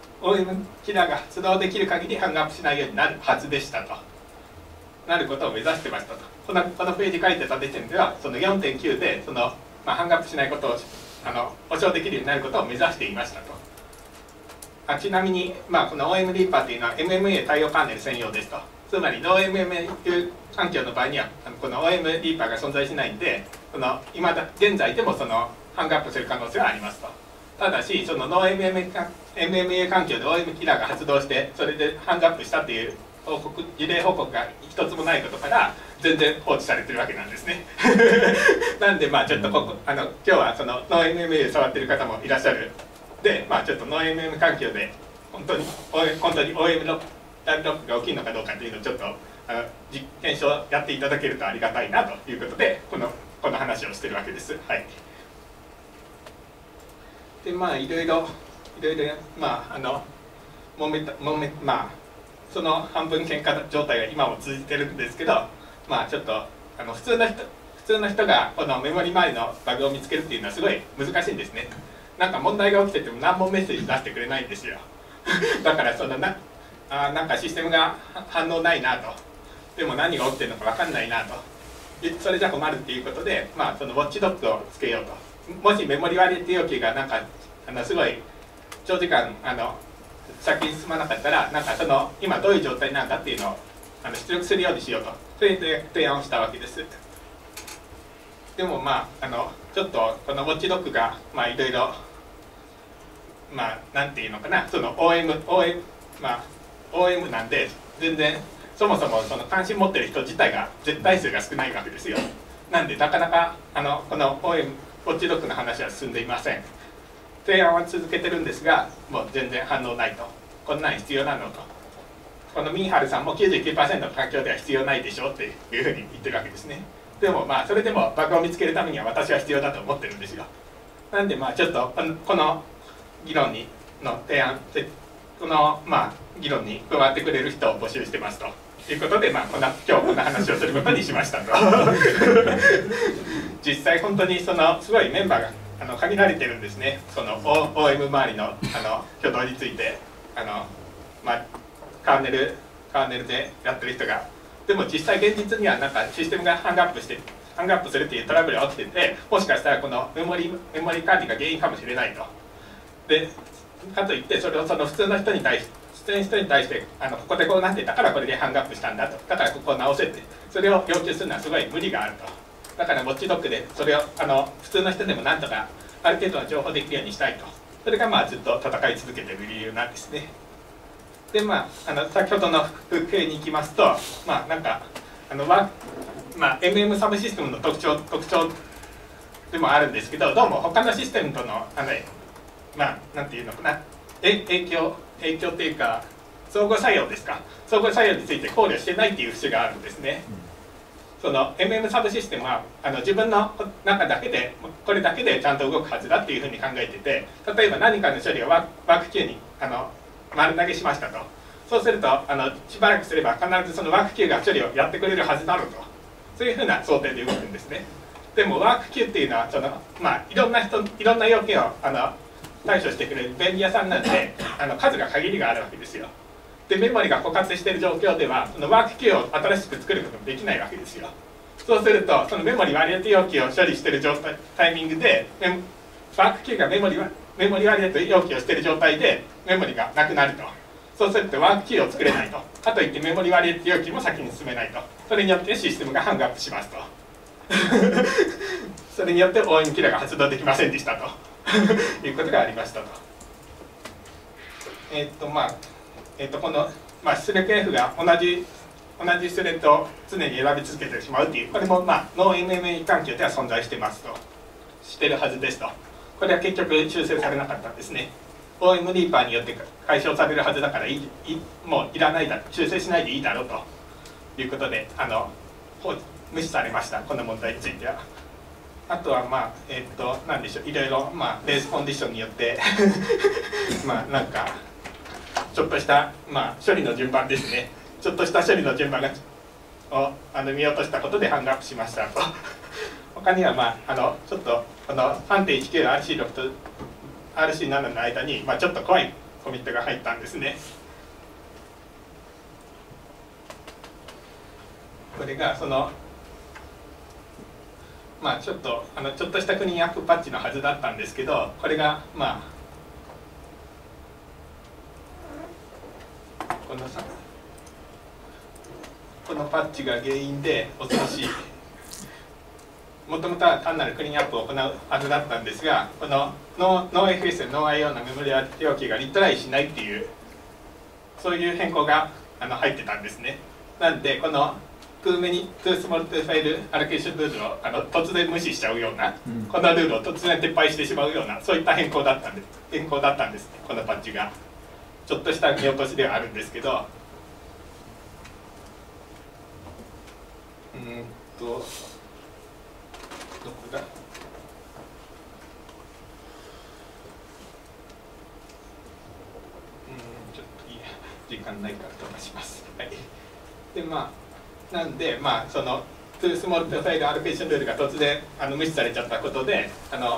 ハングアップしないようになるはずでしたと。なることを目指してましたと。このページ書いてた時点では4.9 でハングアップしないことを保証できるようになることを目指していましたと。ちなみに、この OM リーパーというのは MMA 対応カーネル専用ですと。つまりノー MMA 環境の場合にはこの OM リーパーが存在しないんで、現在でもハングアップする可能性はありますと。ただしノー MMA 環境で OM キラーが発動してそれでハングアップしたという事例報告が一つもないことから全然放置されてるわけなんですね。なんでちょっと今日はノー MMA で触ってる方もいらっしゃるで、ちょっとノー MM 環境で本当に OM のライブロックが起きるのかどうかというのをちょっと実験証やっていただけるとありがたいなということでこの話をしてるわけです。はい。でいろいろその半分喧嘩状態が今も続いてるんですけど、ちょっと普通の人がこのメモリ周りのバグを見つけるっていうのはすごい難しいんですね。なんか問題が起きてても何もメッセージ出してくれないんですよ。だからなんかシステムが反応ないなと、でも何が起きてるのか分かんないなと、それじゃ困るっていうことで、ウォッチドッグをつけようと。もしメモリ割り要求がなんかすごい長時間先に進まなかったら、今どういう状態なんだっていうのを出力するようにしようと、それで提案をしたわけです。でもちょっとこのウォッチドッグがいろいろなんていうのかな、その OM なんで全然そもそもその関心持ってる人自体が絶対数が少ないわけですよ。なんでなかなかこの OM ウォッチドッグの話は進んでいません。提案は続けてるんですが、もう全然反応ないと。こんなん必要なのと。このミンハルさんも 99% の環境では必要ないでしょっていうふうに言ってるわけですね。でもそれでもバグを見つけるためには私は必要だと思ってるんですよ。なんでちょっとこの議論の提案、この議論に加わってくれる人を募集してますということで、今日こんな話をすることにしましたと。実際本当にすごいメンバーが限られてるんですね。その OM 周りの挙動についてカーネルでやってる人が。でも実際現実にはシステムがハングアップするっていうトラブルが起きてて、もしかしたらこのメモリ管理が原因かもしれないと。でかといってそれを普通の人に対してここでこうなってたからこれでハングアップしたんだと、だからここを直せってそれを要求するのはすごい無理があると。だからウォッチドッグでそれを普通の人でもなんとかある程度の情報できるようにしたいと。それがずっと戦い続けている理由なんですね。で先ほどの風景に行きますとMM サブシステムの特徴でもあるんですけど、どうも他のシステムとのなんていうのかな、影響っていうか相互作用ですか、相互作用について考慮してないっていう節があるんですね。その MM サブシステムは自分の中だけでこれだけでちゃんと動くはずだっていうふうに考えてて、例えば何かの処理をワーク Q に丸投げしましたと。そうするとしばらくすれば必ずそのワーク Q が処理をやってくれるはずだろうと、そういうふうな想定で動くんですね。でもワーク Q っていうのはいろんな要件を対処してくれる便利屋さんなんで数が限りがあるわけですよ。でメモリが枯渇している状況ではそのワーク Q を新しく作ることもできないわけですよ。そうするとそのメモリ割り当て要求を処理しているタイミングでワーク Q がメモリ割り当て要求をしている状態でメモリがなくなると。そうするとワーク Q を作れないと。かといってメモリ割り当て要求も先に進めないと。それによってシステムがハングアップしますと。それによって OM キラーが発動できませんでしたということがありましたと。この、出力 F が同じスレッドを常に選び続けてしまうという、これもノー MMA 環境では存在してますと、してるはずですと。これは結局修正されなかったんですね。OM リーパーによって解消されるはずだからもういらないだ、修正しないでいいだろうということで無視されました、この問題については。あとは何でしょう、いろいろレースコンディションによってちょっとした処理の順番ですね、ちょっとした処理の順番を見落としたことでハングアップしましたと。他にはちょっとこの 3.19RC6 と RC7 の間にちょっと怖いコミットが入ったんですね。これがちょっとしたクリーンアップパッチのはずだったんですけど、これがこのパッチが原因で恐ろしい、もともとは単なるクリーンアップを行うはずだったんですが、このノー FS ノー IO のメモリ要求がリトライしないっていうそういう変更が入ってたんですね。なんでこのtoo small to fail allocation ルールを突然無視しちゃうような、このルールを突然撤廃してしまうようなそういった変更だったんですね、このパッチが。ちょっとした見落としではあるんですけど、どこだ、ちょっといいや、時間ないから飛ばします。はい、でなんでそのtoo small to fail allocation ルールが突然無視されちゃったことで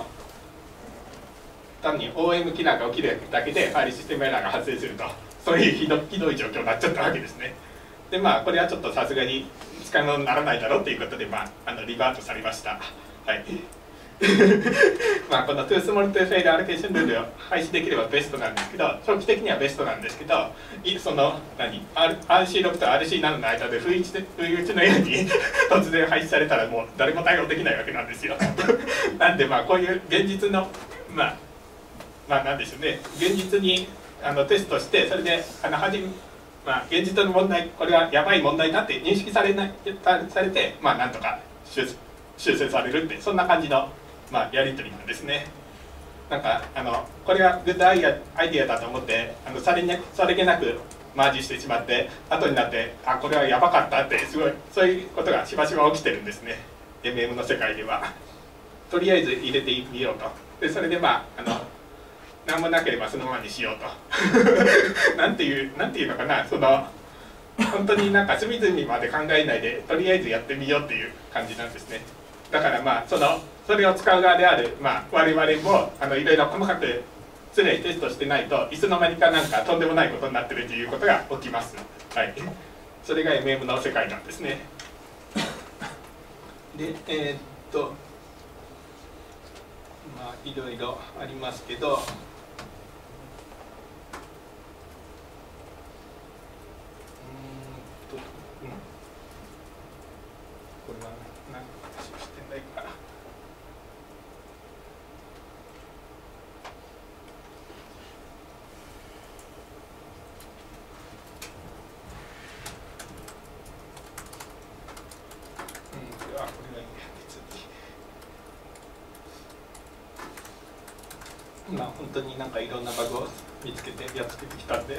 単に OM キラーが起きるだけでファイルシステムエラーが発生すると、そういうひどい状況になっちゃったわけですね。でこれはちょっとさすがに使い物にならないだろうということでリバートされました。はい、 まあこのトゥースモールトゥーフェイルアロケーションルールを廃止できればベストなんですけど、長期的にはベストなんですけど、そのRC6 と RC7 の間で不意打ちのように突然廃止されたらもう誰も対応できないわけなんですよ。なんでまあこういう現実のまあなんでしょうね、現実にテストして、それでまあ、現実の問題、これはやばい問題だって認識されて、まあ、なんとか修正されるって、そんな感じの、まあ、やり取りなんですね。なんかこれがグッドアイデアだと思ってさりげなくマージしてしまって、後になってこれはやばかったって、すごいそういうことがしばしば起きてるんですね、 MM の世界では。とりあえず入れてみようと。でそれでまあ何もなければそのままにしようとなんていうのかな、本当になんか隅々まで考えないでとりあえずやってみようっていう感じなんですね。だからまあそれを使う側である、まあ、我々もいろいろ細かく常にテストしてないといつの間にかなんかとんでもないことになってるということが起きます。はい、それが MM の世界なんですね。でまあいろいろありますけど、これは何の話をしてんだいか。これがいいね、別に。まあ本当になんかいろんなバグを見つけてやっつけてきたんで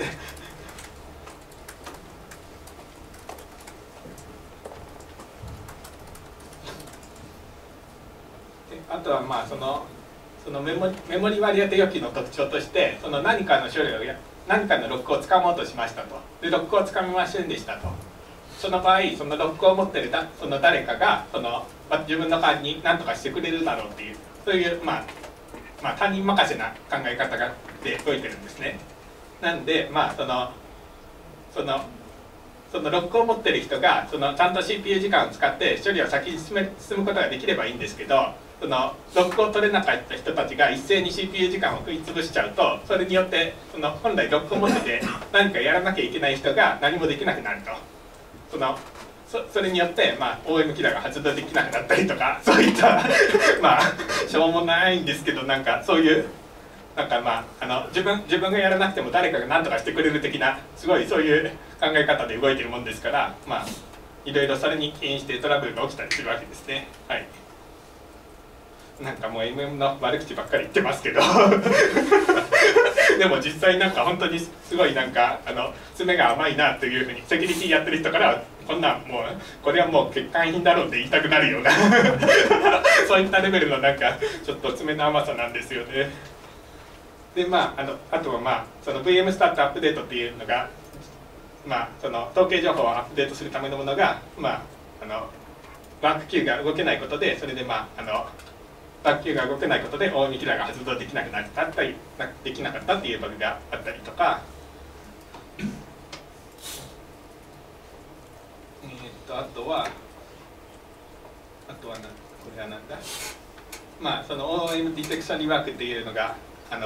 あとはまあそのメモリ割当容器の特徴として、何かの処理を何かのロックをつかもうとしましたと。でロックをつかみませんでしたと。その場合そのロックを持ってるその誰かが自分の代わりに何とかしてくれるだろうっていう、そういうまあ他人任せな考え方で動いてるんですね。なんでまあそのロックを持ってる人がちゃんと CPU 時間を使って処理を先に進むことができればいいんですけど、ロックを取れなかった人たちが一斉に CPU 時間を食い潰しちゃうと、それによって本来ロックを持ってて何かやらなきゃいけない人が何もできなくなると。それによって、まあ、OM キラーが発動できなくなったりとか、そういったまあしょうもないんですけど、なんかそういうなんかまあ自分がやらなくても誰かが何とかしてくれる的な、すごいそういう考え方で動いてるもんですから、まあいろいろそれに起因してトラブルが起きたりするわけですね。はい。なんかもう MM の悪口ばっかり言ってますけどでも実際なんか本当にすごいなんか爪が甘いなというふうにセキュリティやってる人からはこんなんもうこれはもう欠陥品だろうって言いたくなるようなそういったレベルのなんかちょっと爪の甘さなんですよね。でまああとはまあVM スタートアップデートっていうのが、まあ統計情報をアップデートするためのものが、まあワーク Q が動けないことで、それでまあワーク Q が動けないことで OM キラーが発動できなくなったりできなかったっていうバグがあったりとか、あとはこれはなんだ、まあOM ディテクションリワークっていうのが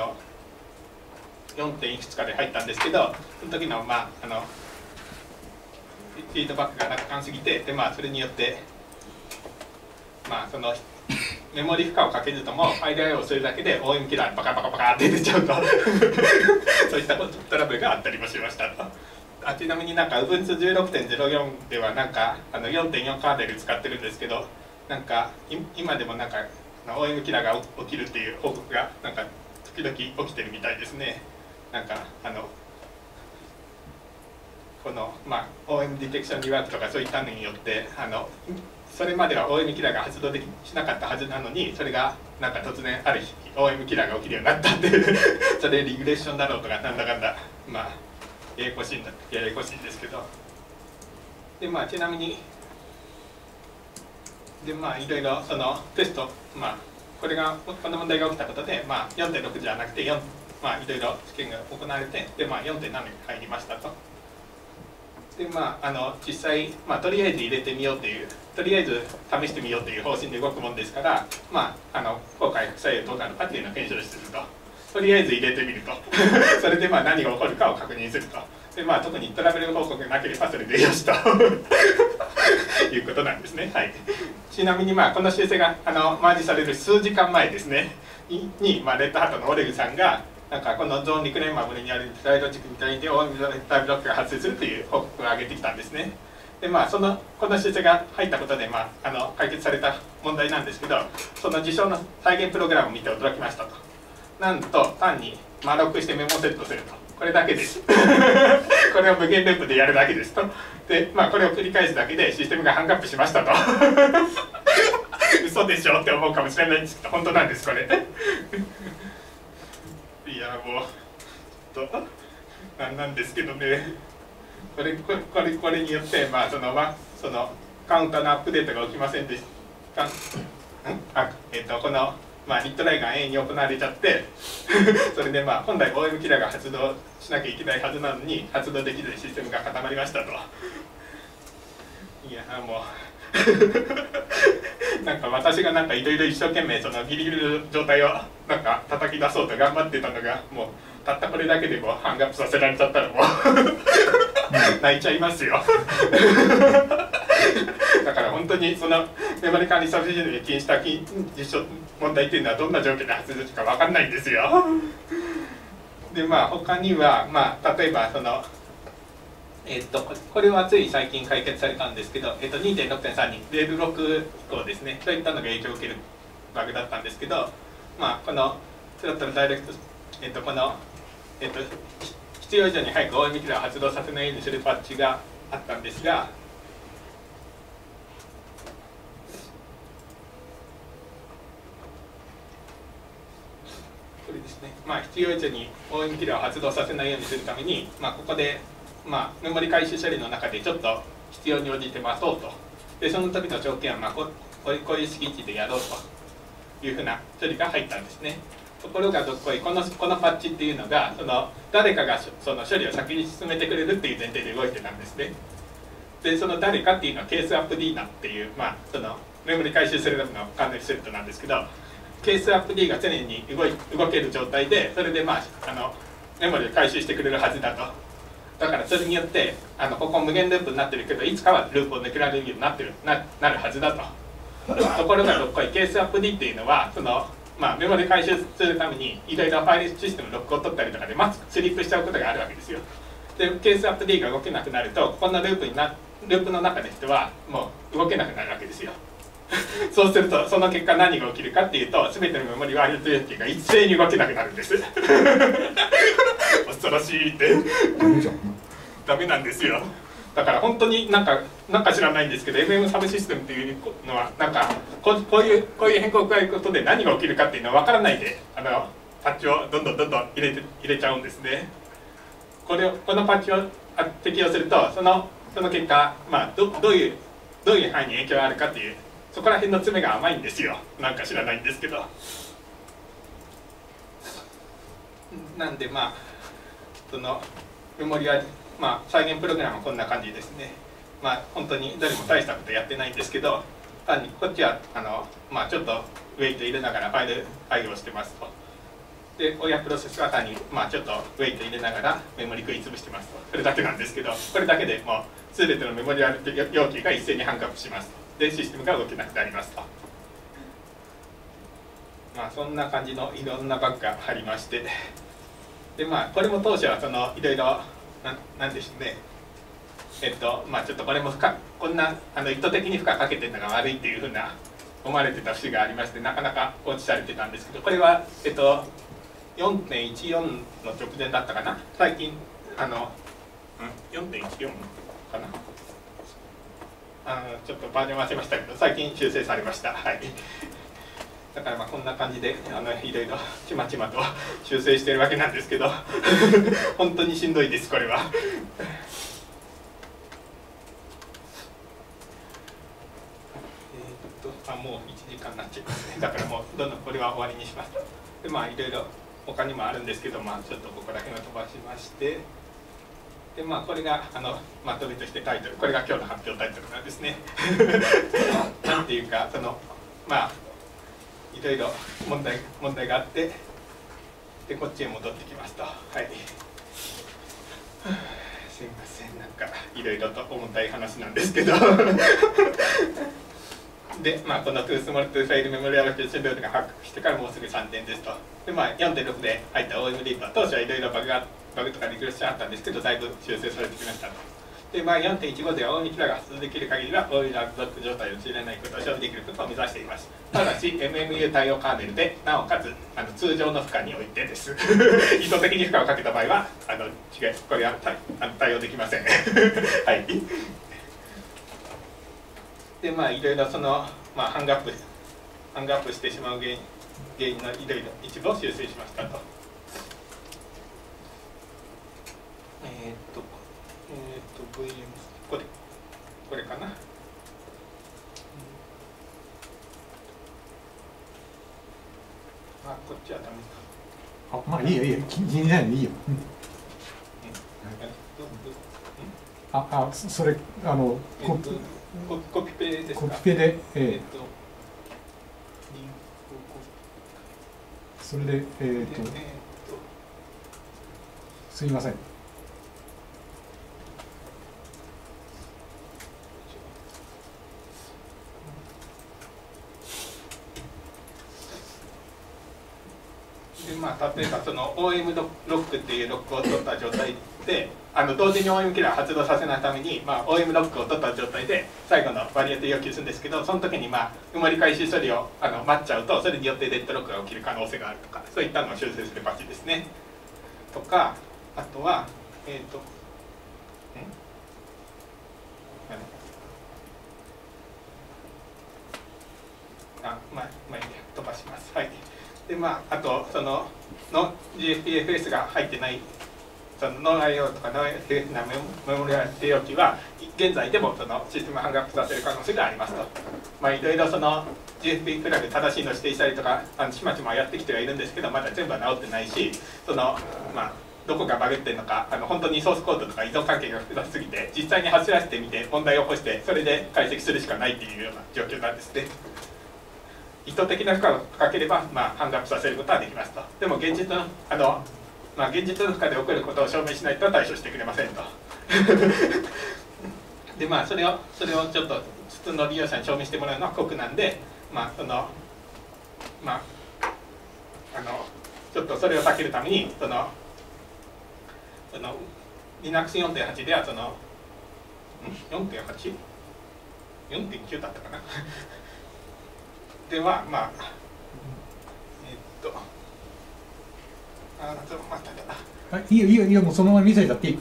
4. 点いくつかで入ったんですけど、その時のまあフィードバックが楽観すぎて、でまあそれによってまあメモリ負荷をかけずともファイル I/O をするだけで OM キラーバカバカバカって出ちゃうとそういったトラブルがあったりもしましたと。ちなみになんか Ubuntu 16.04 ではなんか4.4 カーネル使ってるんですけど、なんか今でもなんかOM キラーが起きるっていう報告がなんか時々起きてるみたいですね。なんかまあ OM ディテクションリワークとかそういったのによってそれまでは OM キラーが発動しなかったはずなのに、それがなんか突然ある日 OM キラーが起きるようになったっていうそれリグレッションだろうとかなんだかんだ、まあややこしいんですけど、でまあちなみにでまあいろいろテスト、まあこの問題が起きたことで、まあ 4.6 じゃなくてまあいろいろ試験が行われて、でまあ 4.7 に入りましたと。 で実際、とりあえず入れてみようという、とりあえず試してみようという方針で動くもんですから、効果や副作用どうなるかっていうのを検証すると、とりあえず入れてみるとそれで何が起こるかを確認すると、で特にトラブル報告がなければそれでよしということなんですね。はい、ちなみにこの修正がマージされる数時間前ですねにレッドハットのオレグさんがこのゾーンリクレーマブにあるライロジックみたいで大水のタイムロックが発生するという報告を上げてきたんですね。でこの修正が入ったことで解決された問題なんですけど、その事象の再現プログラムを見て驚きましたと。なんと単にロックしてメモセットすると、これだけですこれを無限ループでやるだけですと。でこれを繰り返すだけでシステムがハングアップしましたと嘘でしょって思うかもしれないんですけど、本当なんですこれいやもうちょっとなんですけどね、これによってそのカウンターのアップデートが起きませんでしたこのリットライが永遠に行われちゃってそれで本来 OM キラーが発動しなきゃいけないはずなのに発動できずシステムが固まりましたと。いやもう私がいろいろ一生懸命そのギリギリの状態を叩き出そうと頑張ってたのが、もうたったこれだけでもハングアップさせられちゃったらもう泣いちゃいますよだから本当にそのメモリ管理サブシジェに起因した実証問題っていうのはどんな条件で発生するか分かんないんですよ。で他には例えばそのこれはつい最近解決されたんですけど、2.6.3 にレールロック以降ですね、そういったのが影響を受けるバグだったんですけど、このスロットルダイレクト、この、必要以上に早く OM キラーを発動させないようにするパッチがあったんですが、これですね、必要以上に OM キラーを発動させないようにするために、ここでメモリ回収処理の中でちょっと必要に応じて待とうと。でその時の条件はこういう式値でやろうというふうな処理が入ったんですね。ところがどっこいこのパッチっていうのが誰かがその処理を先に進めてくれるっていう前提で動いてたんですね。でその誰かっていうのはケースアップ D ナっていう、そのメモリ回収するための関連セットなんですけど、ケースアップ D が常に動ける状態で、それでメモリを回収してくれるはずだと。だからそれによってここ無限ループになってるけど、いつかはループを抜けられるようになるはずだと。ところがどっこいケースアップ D っていうのはメモリ回収するためにいろいろファイルシステムのロックを取ったりとかでスリップしちゃうことがあるわけですよ。でケースアップ D が動けなくなると、こんなループの中の人はもう動けなくなるわけですよそうするとその結果何が起きるかっていうと、全てのメモリワイルド容器が一斉に動けなくなるんです恐ろしいってダメなんですよ。だから本当になんか知らないんですけど、 MM サブシステムっていうのはこういう変更を加えることで何が起きるかっていうのは分からないでパッチをどんどん入れちゃうんですね。このパッチを適用するとその結果、どういう範囲に影響があるかっていう、そこら辺の詰めが甘いんですよ。知らないんですけど。なんでそのメモリは再現プログラムはこんな感じですね。本当に誰も大したことやってないんですけど、単にこっちはちょっとウェイト入れながらファイル対応してますと。で親プロセスは単にちょっとウェイト入れながらメモリ食い潰してますと。それだけなんですけど、これだけでもう全てのメモリ容器が一斉にハングアップしますと。でシステムが動けなくなりますと。そんな感じのいろんなバグがありまして、でこれも当初はいろいろなんでしょうね、ちょっとこれもこんな意図的に負荷かけてるのが悪いっていうふうな思われてた節がありまして、なかなか放置されてたんですけど、これは4.14 の直前だったかな、最近4.14 かな、ちょっとバージョン忘れましたけど最近修正されました。はい、だからこんな感じでいろいろちまちまと修正してるわけなんですけど本当にしんどいですこれはもう1時間になっちゃいますね。だからもうどんどんこれは終わりにします。でいろいろ他にもあるんですけど、ちょっとここだけの飛ばしまして、 でまあこれがまとめとしてタイトル、これが今日の発表タイトルなんですね。なんていうかまあいろいろ問題があって、でこっちへ戻ってきますと、はい。すいません、なんかいろいろと重たい話なんですけど。で、まあ、このトゥースモールトゥーフェイルメモリアルフィッシュルールが発覚してからもうすぐ3年ですと。で、まあ、4.6 で入った OM リーパー、当初はいろいろバグとかリグレッションあったんですけど、だいぶ修正されてきましたと。で、まあ、4.15 では OM キラーが発動できる限りは OM ラブロック状態を知らないことを処理できることを目指しています。ただし、MMU 対応カーネルで、なおかつ通常の負荷においてです。意図的に負荷をかけた場合は、これは対応できません。はい。でまあいろいろまあ、ハングアップしてしまう原因のいろいろ一部を修正しましたと。VM これかな。こっちはダメか。 まあいいよいいよ、気になるのいいよ。それコピペですか。 コピペで、それですみません。 でまあ、例えばOM ロックっていうロックを取った状態で同時に OM キラーを発動させないために、まあ、OM ロックを取った状態で最後のバリエート要求するんですけど、その時に、まあ、埋まり返し処理を待っちゃうと、それによってデッドロックが起きる可能性があるとか、そういったのを修正するバッジですね。とか、あとはまあいいや、飛ばします。はい。でまあ、あとの GFPFS が入ってないノー IO とかノー FF なメモリアル定要期は現在でもシステムハングアップさせる可能性がありますと。まあいろいろGFP フラグ正しいのを指定したりとかちまちまやってきてはいるんですけど、まだ全部は直ってないし、まあどこがバグってるのか本当にソースコードとか依存関係が複雑すぎて、実際に走らせてみて問題を起こしてそれで解析するしかないっていうような状況なんですね。意図的な負荷をかければ、まあ、ハングアップさせることはできますと。でも現実のまあ、現実の負荷で起こることを証明しないと対処してくれませんと。でまあそれをちょっと普通の利用者に証明してもらうのは酷なんで、まあまあちょっとそれを避けるためにLinux 4.8 では4.8？ 4.9 だったかな。ではまあちょっと待って。 いいよもうそのまま見せちゃっていい。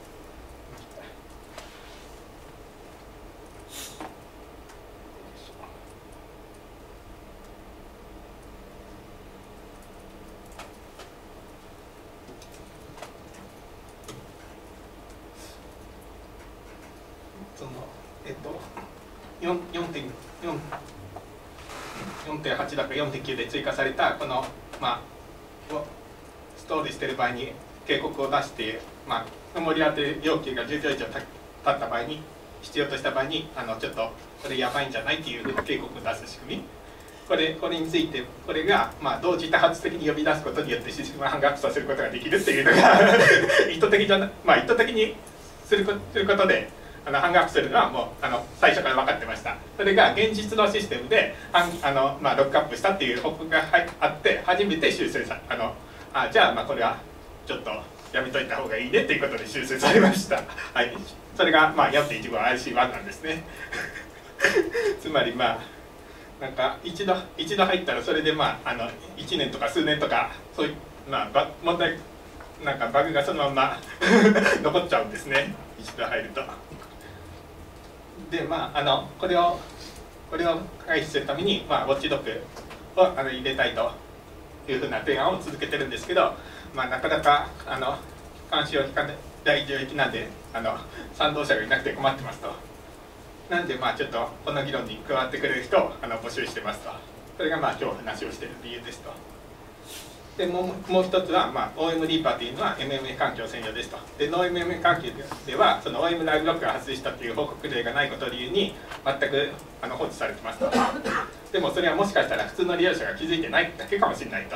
4.8 だか 4.9 で追加されたまあストールしている場合に警告を出して、まあ、メモリ当て要求が10秒以上経った場合に必要とした場合にちょっとこれやばいんじゃないっていうふうに警告を出す仕組み、これについてこれが、まあ、同時多発的に呼び出すことによってシステムをハングアップさせることができるっていうのが意図的にすることでハングアップするのはもう最初から分かってました。それが現実のシステムでまあ、ロックアップしたっていう報告があって初めて修正さじゃあまあこれはちょっとやめといた方がいいねっていうことで修正されました。はい、それがまあ 4.15 IC1 なんですね。つまりまあなんか一度入ったらそれでまあ1年とか数年とかそういうまあ問題なんかバグがそのまま残っちゃうんですね、一度入ると。でまあこれを回避するために、まあ、ウォッチドッグを入れたいというふうな提案を続けてるんですけど、まあ、なかなか監視を引かない領域なんで賛同者がいなくて困ってますと。なんでまあちょっとこの議論に加わってくれる人を募集してますと。それがまあ今日話をしている理由ですと。 でもう一つは、OM リーパーというのは MMA 環境専用ですと。で、ノー MMA 環境では、その OM ライブロックが発生したという報告例がないことを理由に、全く放置されてますと。でもそれはもしかしたら普通の利用者が気づいてないだけかもしれないと。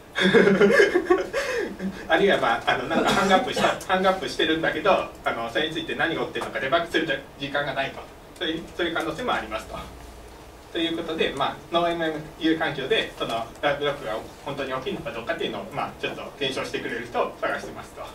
あるいはなんかハングアップしてるんだけど、それについて何が起きてるのかデバッグする時間がないと。そういう可能性もありますと。ということで、ノー MMU 環境でそのライブロックが本当に起きるのかどうかっていうのを、ちょっと検証してくれる人を探してますと。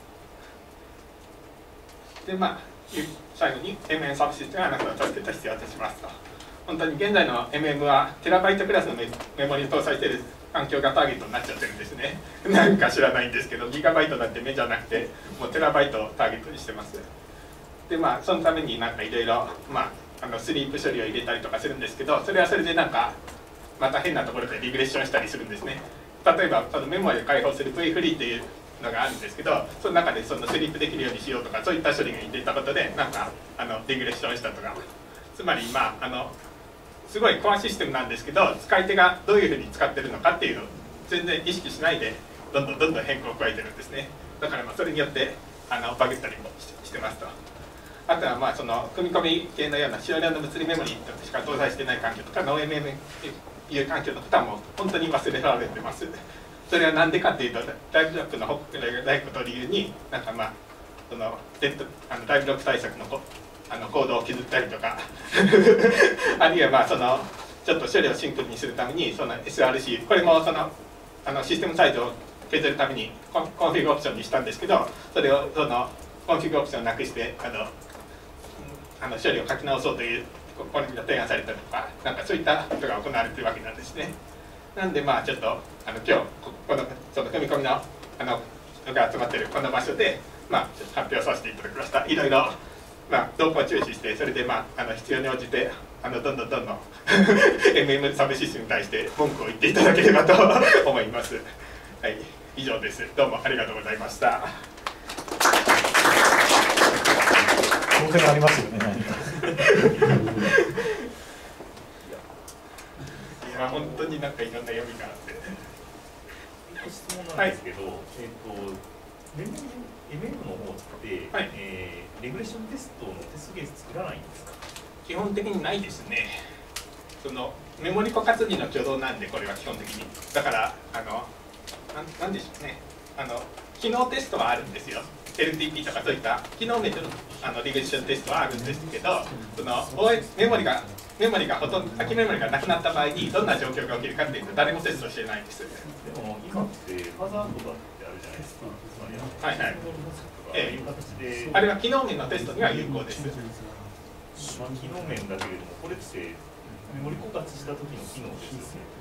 で、最後に MM サブシステムがあなたの助けと必要としますと。本当に現在の MM はテラバイトクラスのメモリを搭載している環境がターゲットになっちゃってるんですね。なんか知らないんですけど、ギガバイトなんて目じゃなくて、もうテラバイトをターゲットにしてます。で、そのためになんかいろいろ、スリープ処理を入れたりとかするんですけど、それはそれでなんかまた変なところでリグレッションしたりするんですね。例えばそのメモリを解放する V フリーというのがあるんですけど、その中でそのスリープできるようにしようとか、そういった処理が入れたことでなんかリグレッションしたとか、つまりすごいコアシステムなんですけど、使い手がどういうふうに使ってるのかっていうのを全然意識しないでどんどん変更を加えてるんですね。だからそれによってバグったりもしてますと。あとはその組み込み系のような少量の物理メモリーとしか搭載してない環境とかの OMM 環境のことはもう本当に忘れられてます。それは何でかっていうと、ライブロックの報告例がないことを理由になんかそのライブロック対策のコードを削ったりとかあるいはそのちょっと処理をシンプルにするためにその SRC、 これもそのシステムサイズを削るためにコンフィグオプションにしたんですけど、それをそのコンフィグオプションをなくして処理を書き直そうという試みが提案されたりとか、なんかそういったことが行われているわけなんですね。なんでちょっと今日このその組み込みの人が集まっているこの場所で発表させていただきました。いろいろ動向を注視して、それで必要に応じてどんどんMM サブシステムに対して文句を言っていただければと思います。はい、以上です。どうもありがとうございました。 当然ありますよね。 いや本当になんかいろんな読みがあって。 質問なんですけど、MM の方って、レグレッションテストのテストケース作らないんですか？ 基本的にないですね。そのメモリ枯渇時の挙動なんで、これは基本的に。だからなんでしょうね。機能テストはあるんですよ。LTP とかそういった機能面でのリグレッションテストはあるんですけど、そのメモリがほとんど空きメモリがなくなった場合にどんな状況が起きるかっていうと誰もテストしてないんです。 でも今ってハザードだってあるじゃないですか。つまりはいはい。 いう形であれは機能面のテストには有効です。 機能面だけれども、これってメモリ枯渇した時の機能ですよね。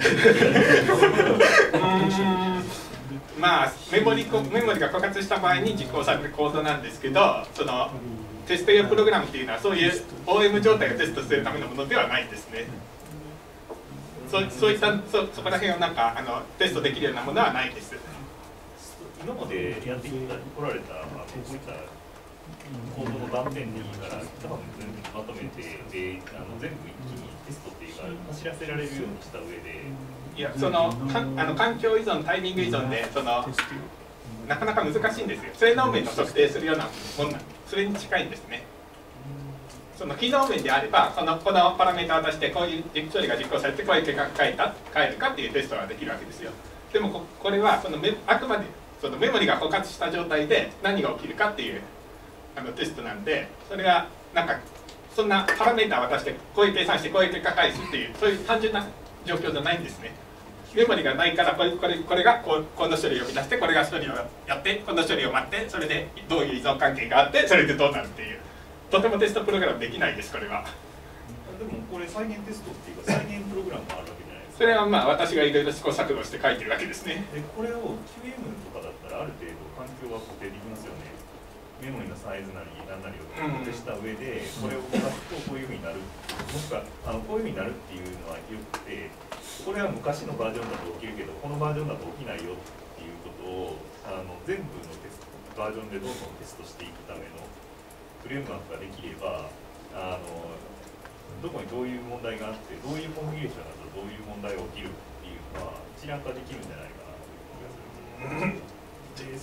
メモリが枯渇した場合に実行されるコードなんですけど、そのテスト用プログラムっていうのはそういう OM 状態をテストするためのものではないんですね。そういったそこら辺をなんかテストできるようなものはないです。 今までやってこられたこういったコードの断片でいいから多分全部まとめて全部一気にテストっていうか走らせられるようにした上で、 いやその環境依存タイミング依存でなかなか難しいんですよ。性能面の測定するようなものそれに近いんですね。その機能面であればこのパラメータを出してこういう処理が実行されてこういう結果が返るかっていうテストができるわけですよ。でもこれはあくまでそのメモリが枯渇した状態で何が起きるかっていうテストなんで、それがなんかそんなパラメータを渡してこういう計算してこういう結果返すっていうそういう単純な状況じゃないんですね。メモリがないからこれがこの処理を呼び出してこれが処理をやってこの処理を待ってそれでどういう依存関係があってそれでどうなるっていうとてもテストプログラムできないです。これは。 でもこれ再現テストっていうか再現プログラムもあるわけじゃないですか。 それは私がいろいろ試行錯誤して書いてるわけですね。 でこれを QM とかだったらある程度環境は固定できますよね。メモリのサイズなり何なりを固定した上で、これを動かすとこういうふうになる、もしくはこういうふうになるっていうのはよくて、これは昔のバージョンだと起きるけどこのバージョンだと起きないよっていうことを全部のバージョンでどんどんテストしていくためのフレームワークができればどこにどういう問題があってどういうコンフィギュレーションだとどういう問題が起きるっていうのは一覧化できるんじゃないかなと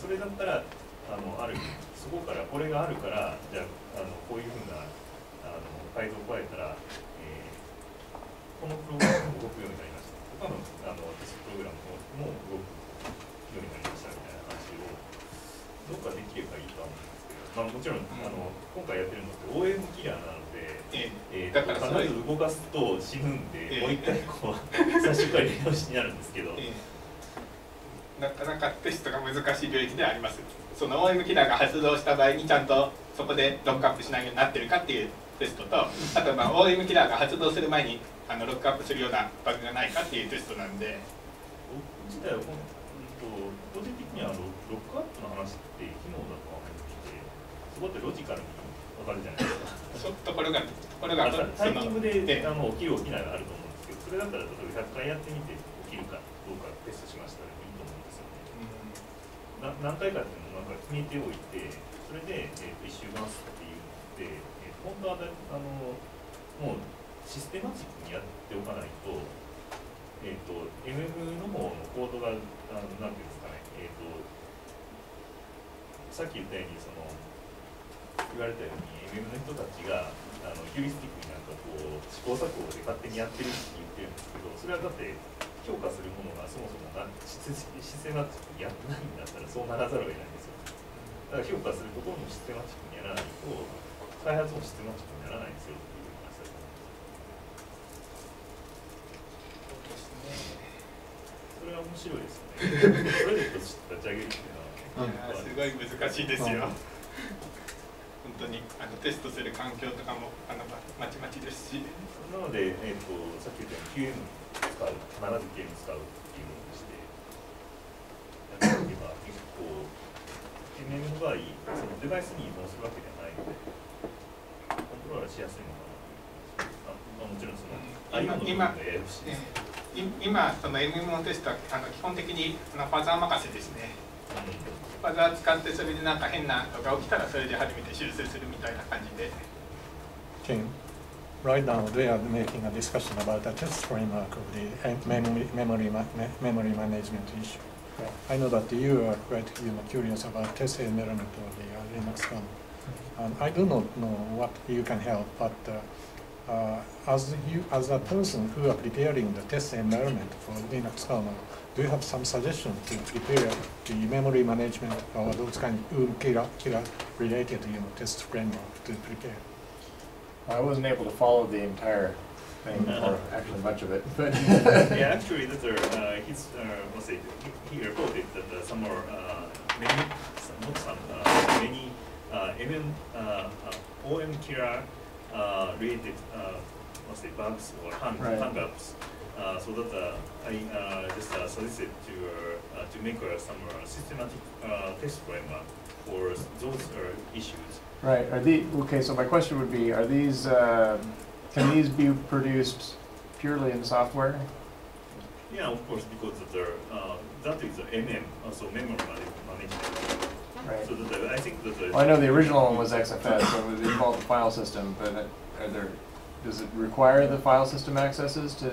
それだったらある意味そこからこれがあるからじゃあこういうふうな改造を加えたら、このプログラムも動くようになりました。他のテストプログラムも動くようになりましたみたいな話をどうかできればいいとは思うんですけど、まあ、もちろん今回やってるのって OM キラーなので、だから必ず動かすと死ぬんで、もう一回こう最初からやり直しになるんですけど、 なかなかテストが難しい領域ではあります。その OM キラーが発動した場合にちゃんとそこでロックアップしないようになってるかっていうテストと、あとまあ OM キラーが発動する前にロックアップするようなバグがないかっていうテストなんで。 僕自体は個人的にはロックアップの話って機能だと思ってて、そこってロジカルに分かるじゃないですか。 ところがタイミングで起きる起きないがあると思うんですけど、それだったら例えば100回やってみて起きるかどうかテストしましたらいいと思うんですよね。何回かっていうのをなんか決めておいて、それで、1周回すっていうので、本当はもうシステマチックにやっておかないと、MM の方のコードがなんていうんですかね、さっき言ったように言われたように MM の人たちがヒューリスティックになんかこう試行錯誤で勝手にやってるって言ってるんですけど、それはだって評価するものがそもそもシステマチックにやってないんだったらそうならざるを得ないんですよ。だから評価するところもシステマチックにやらないと開発もシステマチックにならないんですよっていう話だと思うんです。それは面白いですよね。プロジェクト立ち上げるっていうのは、 すごい難しいですよ。本当にテストする環境とかもまちまちですし。 なので、さっき言ったように QM 使う、必ず QM 使うっていうのをしてやっておけば、結構 MM の場合、そのデバイスに移動するわけではないので、コントローラーしやすいのかなと。もちろんその今の部分がややこしいです。 今その MM のテストは基本的にファザー任せですね。ファザー使ってそれでなんか変なのが起きたらそれで初めて修正するみたいな感じで。 Right now they are making a discussion about a test framework of the memory management issue. I know that you are quite curious about test environment of the Linux kernel. And I do not know what you can help, but as a person who are preparing the test environment for Linux kernel, do you have some suggestion to prepare the memory management or those kind of killer related test framework to prepare? I wasn't able to follow the entire thing, or actually much of it. But yeah, actually, that's he reported that some more many OM killer related bugs or hang-ups. So that I just suggested to make some systematic test framework for those issues. Right. Okay? So my question would be: are these can these be produced purely in software? Yeah, of course, because that is MM, also memory management. Right. So that I think that. Well, I know the original one was XFS, so it involved the file system. But does it require the file system accesses to?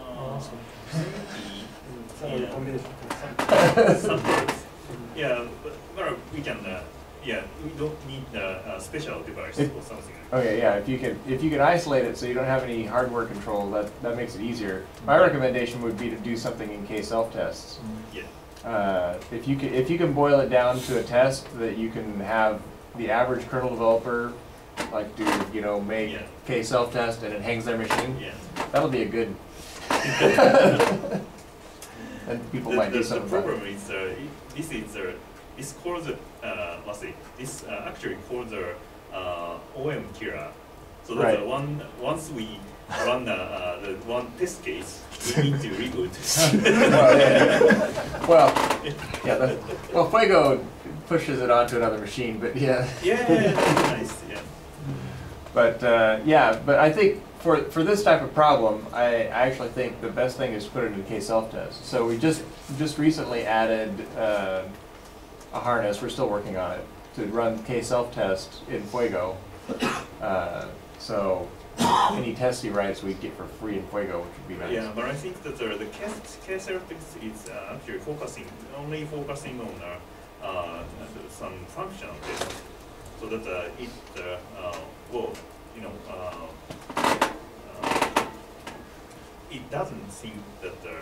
Yeah, but we can. Yeah, we don't need a special device or something. Okay, yeah. If you can isolate it so you don't have any hardware control, that makes it easier. My recommendation would be to do something in K-self-tests. Yeah. If you can boil it down to a test that you can have the average kernel developer like do make K-self-test and it hangs their machine. Yeah. That'll be a good. And people might do something. The problem is this called this actually called the OM killer. So that once we run the one test case, we need to reboot. Fuego pushes it onto another machine, but yeah. Yeah, that's nice. Yeah. But I think for this type of problem, I actually think the best thing is to put it in K-self-test. So we just recently added a harness. We're still working on it to run K-self-test in Fuego. So any tests he writes, we get for free in Fuego, which would be nice. Yeah, but I think that the K-self-test is actually focusing on some functional test, so that it will, it doesn't think that the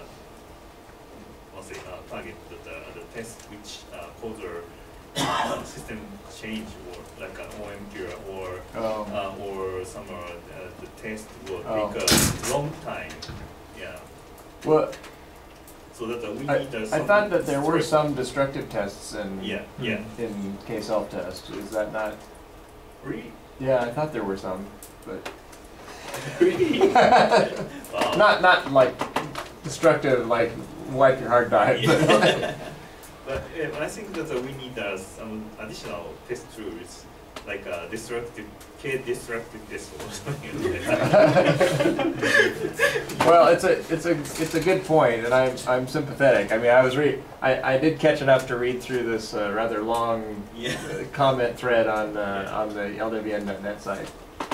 target the test which cause a system change, or like an OM or some the test will take a long time. Yeah. Well, so that we need I thought that there were some destructive tests in in K-self-test. Is that not? Really? Yeah, I thought there were some, but really? Wow. not like destructive, like wipe your hard drive. But I think that we need some additional test tools, like destructive test or something like that. Well, it's a good point, and I'm sympathetic. I mean, I did catch enough to read through this rather long comment thread on the LWN.net site.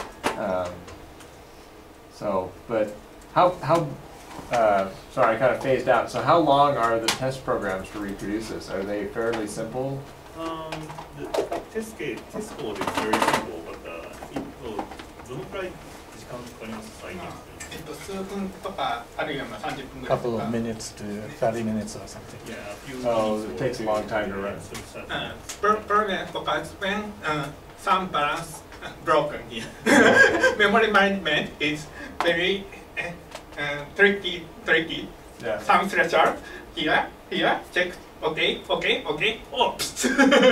But how sorry, I kind of phased out. So how long are the test programs to reproduce this? Are they fairly simple? The test code is very simple, but どのくらい時間かかります？再現する？ 数分とかあるいは30分ぐらいとか。 Couple of minutes to 30 minutes or something. Yeah, a few Oh, minutes it takes a long time to run. Problem occurs when some balance broken. Memory management is very tricky. Yeah. Some threshold here, check. Okay. Oops. So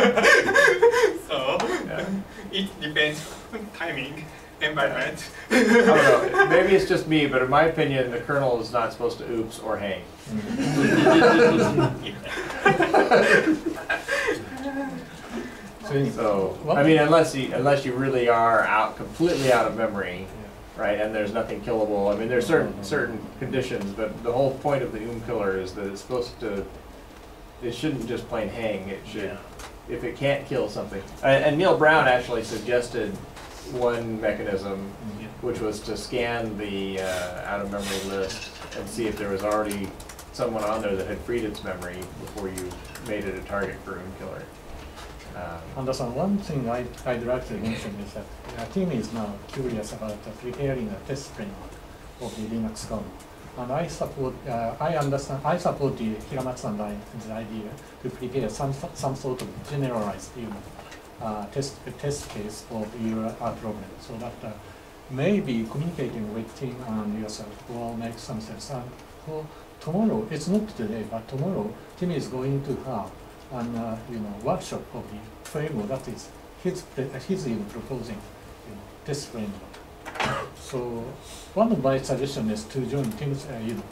it depends on timing, environment. I don't know. Maybe it's just me, but in my opinion, the kernel is not supposed to oops or hang. So I mean, unless you really are completely out of memory, right? And there's nothing killable. I mean, there's certain conditions, but the whole point of the killer is that it's supposed to. It shouldn't just plain hang. It should, if it can't kill something. And Neil Brown actually suggested one mechanism, which was to scan the out-of-memory list and see if there was already someone on there that had freed its memory before you made it a target for killer. Anderson, one thing I'd like to mention is that the team is now curious about preparing a test framework of the Linux kernel. And I support the Hiramatsu-san's idea to prepare some sort of generalized test case of your program, so that maybe communicating with team and yourself will make some sense. And for tomorrow, it's not today, but tomorrow, team is going to have an workshop of the framework that is he's proposing test framework. So one of my suggestions is to join Tim's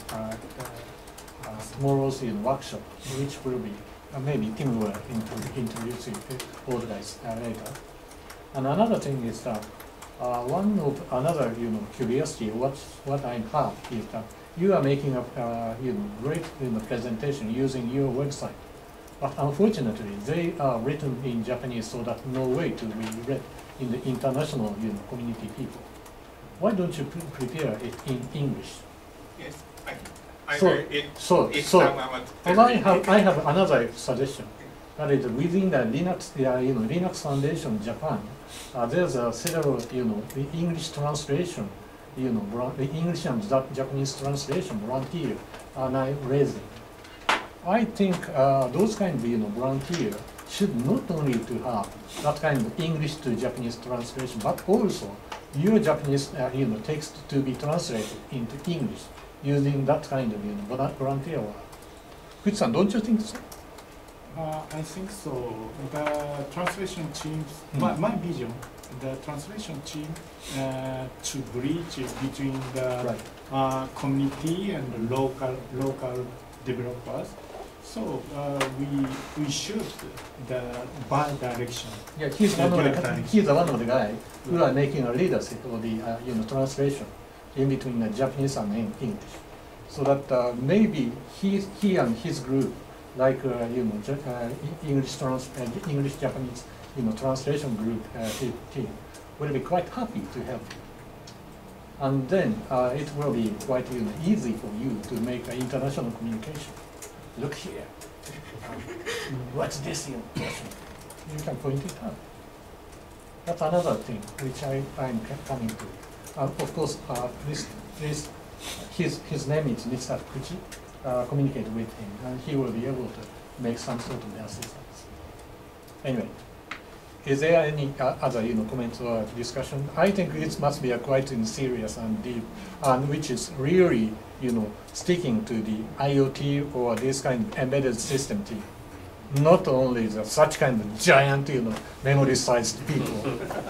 tomorrow's workshop, which will be maybe Tim will introduce it all guys later. And another thing is that another curiosity what I have is that you are making a great presentation using your website, but unfortunately they are written in Japanese, so that no way to be read in the international community people. Why don't you prepare it in English? Yes, I have another suggestion. That is within the Linux, Linux Foundation Japan. There's several, English translation, the English and Japanese translation volunteer are now raising. I think those kind of volunteer should not only to have that kind of English to Japanese translation, but also your Japanese text to be translated into English using that kind of volunteer work. Kuchi-san, don't you think so? I think so. The translation team, my vision, the translation team to bridge between the community and the local developers. So we should the bi-direction. Yeah, he's one of the guys who are making a leadership of the translation in between the Japanese and English, so that maybe he and his group, like English Japanese translation group team, will be quite happy to help you. And then it will be quite easy for you to make international communication. Look here, What's this impression? You can point it out. That's another thing which I'm coming to. Of course, his name is Mr. Fukuchi. Communicate with him, and he will be able to make some sort of assistance. Anyway, is there any other comments or discussion? I think it must be a quite serious and deep, and which is really sticking to the IoT or this kind of embedded system team. Not only such kind of giant memory-sized people.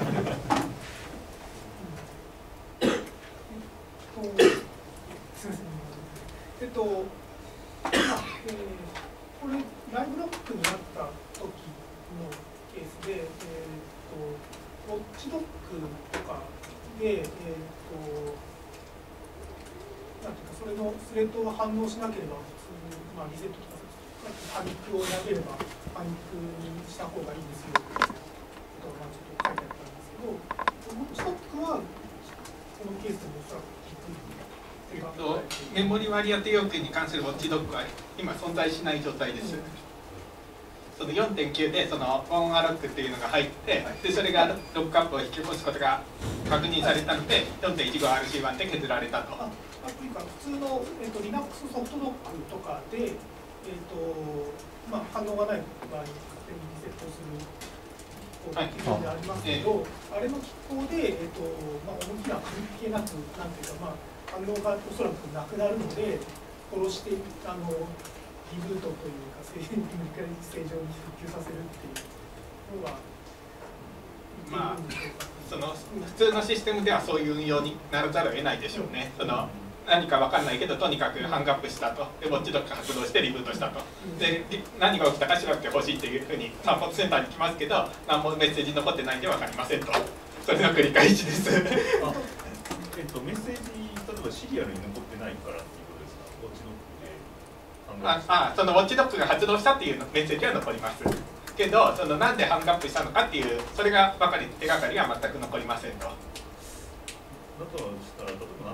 これライブロックになった時のケースで、ウォッチドッグとかで、なんていうかそれのスレッドが反応しなければ普通に、リセットとかパニックを投げればパニックにした方がいいですよとちょっと書いてあったんですけど、ウォッチドッグはこのケースでもおそらくメモリ割り当て要件に関するウォッチドッグは今存在しない状態です。その 4.9 でそのオンアロックっていうのが入って、でそれがロックアップを引き起こすことが確認されたので 4.15RC1 で削られたと。 というか普通の、Linux ソフトドッグとかで、反応がない場合に勝手にリセットする機能でありますけど、あれの機構で、大きな関係なくなんていうか反応がおそらくなくなるので殺してリブートというか正常に復旧させるっていうのがその普通のシステムではそういう運用にならざるを得ないでしょうね。その何か分かんないけどとにかくハングアップしたと、でウォッチドッグ発動してリブートしたと、で何が起きたか調べてほしいっていうふうにサポートセンターに来ますけど何もメッセージ残ってないんで分かりませんと、それの繰り返しです。 メッセージ例えばシリアルに残ってないからっていうことですか？ウォッチドッグでそのウォッチドッグが発動したっていうメッセージは残りますけど、そのなんでハングアップしたのかっていうそれがばかり手がかりは全く残りませんと。 だとしたら例えば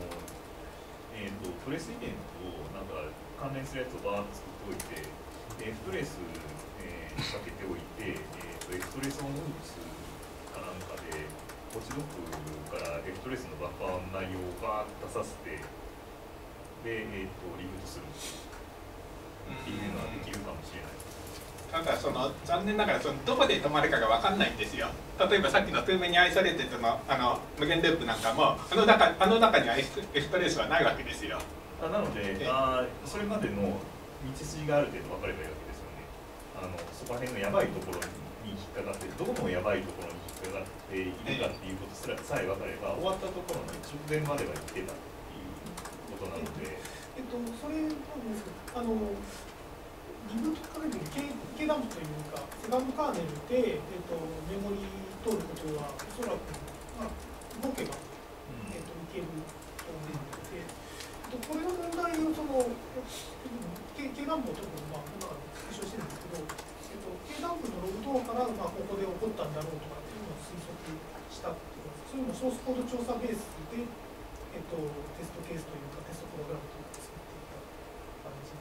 トレースイベントを関連するやつをバーッと作っておいて、F トレースにかけておいて、F トレースオンルーツかなんかでウォッチドッグから F トレースのバッファーの内容をバーッと出させて、で、リブートするっていうのはできるかもしれない。 ただ残念ながらどこで止まるかが分かんないんですよ。例えばさっきのトゥーメに愛されての無限ループなんかもあの中には F トレースはないわけですよ。 なのでそれまでの道筋がある程度分かればいいわけですよね。そこら辺のやばいところに引っかかって、どのやばいところに引っかかっているかっていうことさえ分かれば、終わったところの直前までは行ってたっていうことなので。 それなんですけど、リブートかけるKダンプというかセカンドカーネルで、メモリ通ることはおそらく、動けば、いけると思うので、これの問題をKダンプを今復唱してるんですけど、Kダンプのログ等から、ここで起こったんだろうとかっていうのを推測したっていうか、そういうのをソースコード調査ベースで、テストケースというかテストプログラムというか作っていった感じ。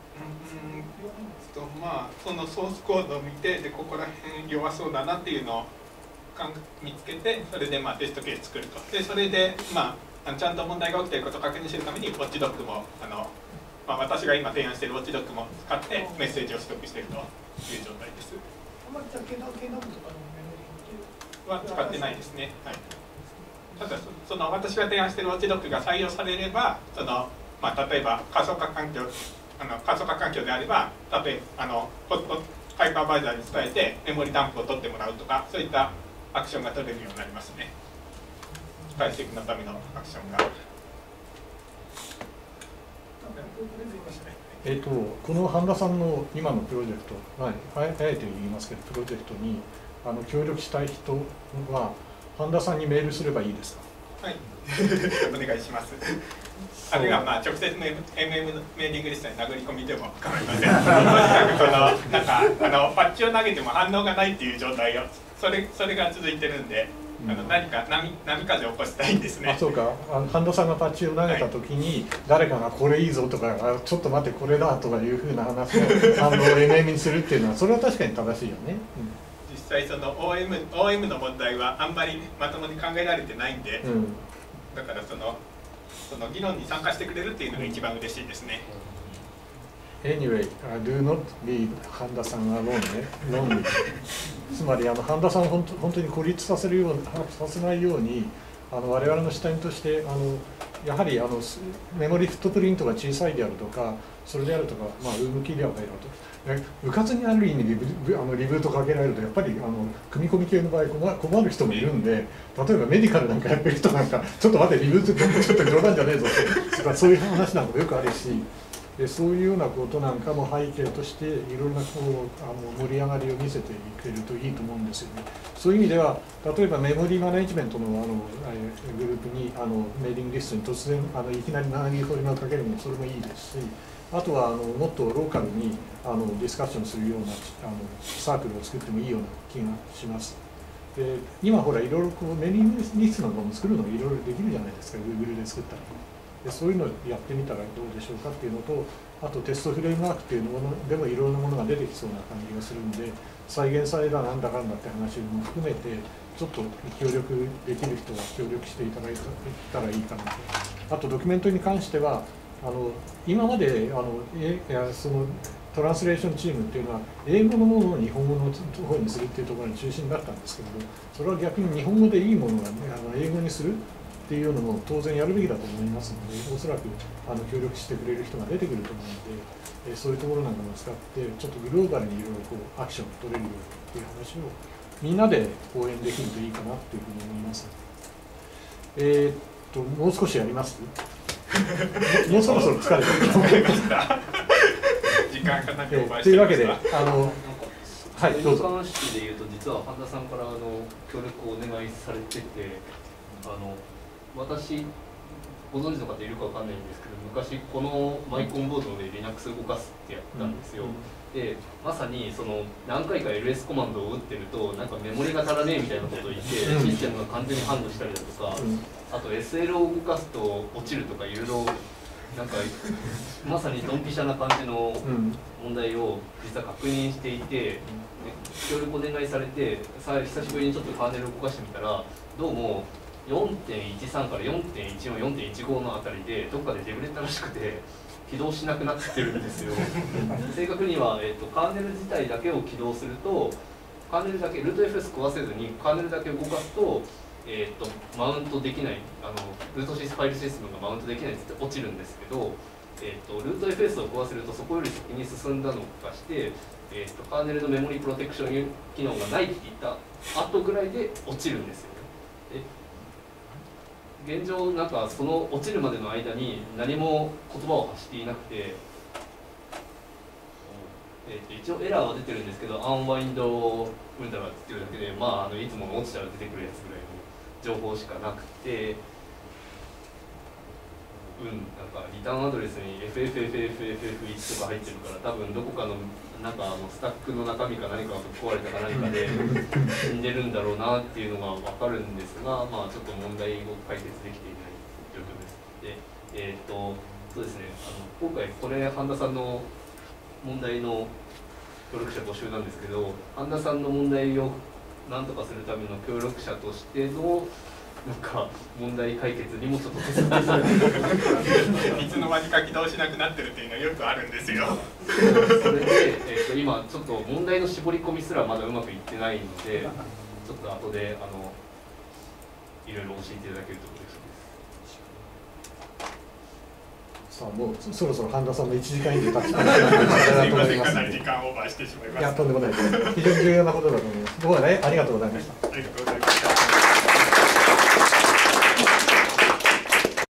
そのソースコードを見て、でここら辺弱そうだなっていうのを見つけて、それでテストケース作ると。でそれでちゃんと問題が起きていることを確認するためにウォッチドッグも私が今提案しているウォッチドッグも使ってメッセージを取得しているという状態です。 あまりじゃあKダンプとかのメモリは使ってないですね。はい、ただ私が提案しているウォッチドッグが採用されれば、例えば仮想化環境であれば、例えばホハイパーバイザーに伝えてメモリダンプを取ってもらうとか、そういったアクションが取れるようになりますね。解析のためのアクションが。 この半田さんの今のプロジェクト、あえて言いますけど、プロジェクトに協力したい人は半田さんにメールすればいいですか？ はいお願いします。あるいは直接の MM のメーリングリストに殴り込みでも構いません。とにかくパッチを投げても反応がないっていう状態をそれが続いてるんで、 何か波風を起こしたいんですね。 あ、そうか。半田さんがパッチを投げたときに、誰かがこれいいぞとか、ちょっと待ってこれだとかいうふうな話をMM にするっていうのは、それは確かに正しいよね。 実際その OM の問題はあんまりまともに考えられてないんで、だからその議論に参加してくれるっていうのが一番嬉しいですね。 Anyway, do not leave 半田さん alone ね。lonely つまり半田さんを本当に孤立させないように我々の視点としてやはりメモリフットプリントが小さいであるとかそれであるとか、ウームキーであるとうかつにある意味リブートかけられるとやっぱり組み込み系の場合困る人もいるんで、例えばメディカルなんかやってる人なんかちょっと待ってリブートちょっと冗談じゃねえぞとかそういう話なんかもよくあるし。そういうようなことなんかも背景としていろんな盛り上がりを見せていけるといいと思うんですよね。そういう意味では例えばメモリーマネジメントのグループにメーリングリストに突然いきなり7フォルダをかけるのもそれもいいですし、あとはもっとローカルにディスカッションするようなサークルを作ってもいいような気がします。で今ほらいろいろメーリングリストなんかも作るのがいろいろできるじゃないですか、Google で作ったり。でそういうのをやってみたらどうでしょうかっていうのと、あとテストフレームワークっていうのでもいろんなものが出てきそうな感じがするんで、再現されたなんだかんだって話も含めてちょっと協力できる人が協力していただいたらいいかなと。あとドキュメントに関しては今までそのトランスレーションチームっていうのは英語のものを日本語の方にするっていうところが中心だったんですけれど、それは逆に日本語でいいものが、英語にするっていうのも当然やるべきだと思いますので、おそらく協力してくれる人が出てくると思うので、そういうところなんかも使ってちょっとグローバルにいろいろアクションを取れるようにっていう話をみんなで講演できるといいかなというふうに思います。もう少しやりますもうそろそろ疲れてる時間かなりオーバーしてというわけではいどうぞ。 関してでいうと実は半田さんから協力をお願いされてて、私ご存知の方いるかわかんないんですけど、昔このマイコンボードで Linux 動かすってやったんですよ。でまさに何回か LS コマンドを打ってるとなんかメモリが足らねえみたいなことを言ってシステムが完全にハンドしたりだとか、あと SL を動かすと落ちるとかいろいろなんかまさにドンピシャな感じの問題を実は確認していて、協力お願いされて久しぶりにちょっとカーネルを動かしてみたらどうも4.13 から 4.14、4.15 のあたりでどっかでデブレたらしくて起動しなくなってるんですよ。正確には、カーネル自体だけを起動するとカーネルだけルート FS 壊せずにカーネルだけ動かすと、マウントできないルートファイルシステムがマウントできないって落ちるんですけど、ルート FS を壊せるとそこより先に進んだのかして、カーネルのメモリプロテクション機能がないって言った後ぐらいで落ちるんですよね。現状なんかその落ちるまでの間に何も言葉を発していなくて、一応エラーは出てるんですけどアンワインドウルトラっていうだけで、いつもの落ちたら出てくるやつぐらいの情報しかなくて、なんかリターンアドレスに FFFFF1 とか入ってるから多分どこかのなんかスタックの中身か何かがぶっ壊れたか何かで死んでるんだろうなっていうのが分かるんですが、ちょっと問題を解決できていない状況です。で、そうですね、今回これ半田さんの問題の協力者募集なんですけど、半田さんの問題を何とかするための協力者としてのなんか問題解決にもちょっと手伝っていつの間にか起動しなくなってるっていうのはよくあるんですよ。 それで、今ちょっと問題の絞り込みすらまだうまくいってないので、ちょっと後でいろいろ教えていただけると嬉しいです。 さあもうそろそろ半田さんの1時間以上経ちました。 すいません、かなり時間オーバーしてしまいました。 いやとんでもないです。非常に重要なことだと思います。どうもね、ありがとうございました。 ありがとうございます。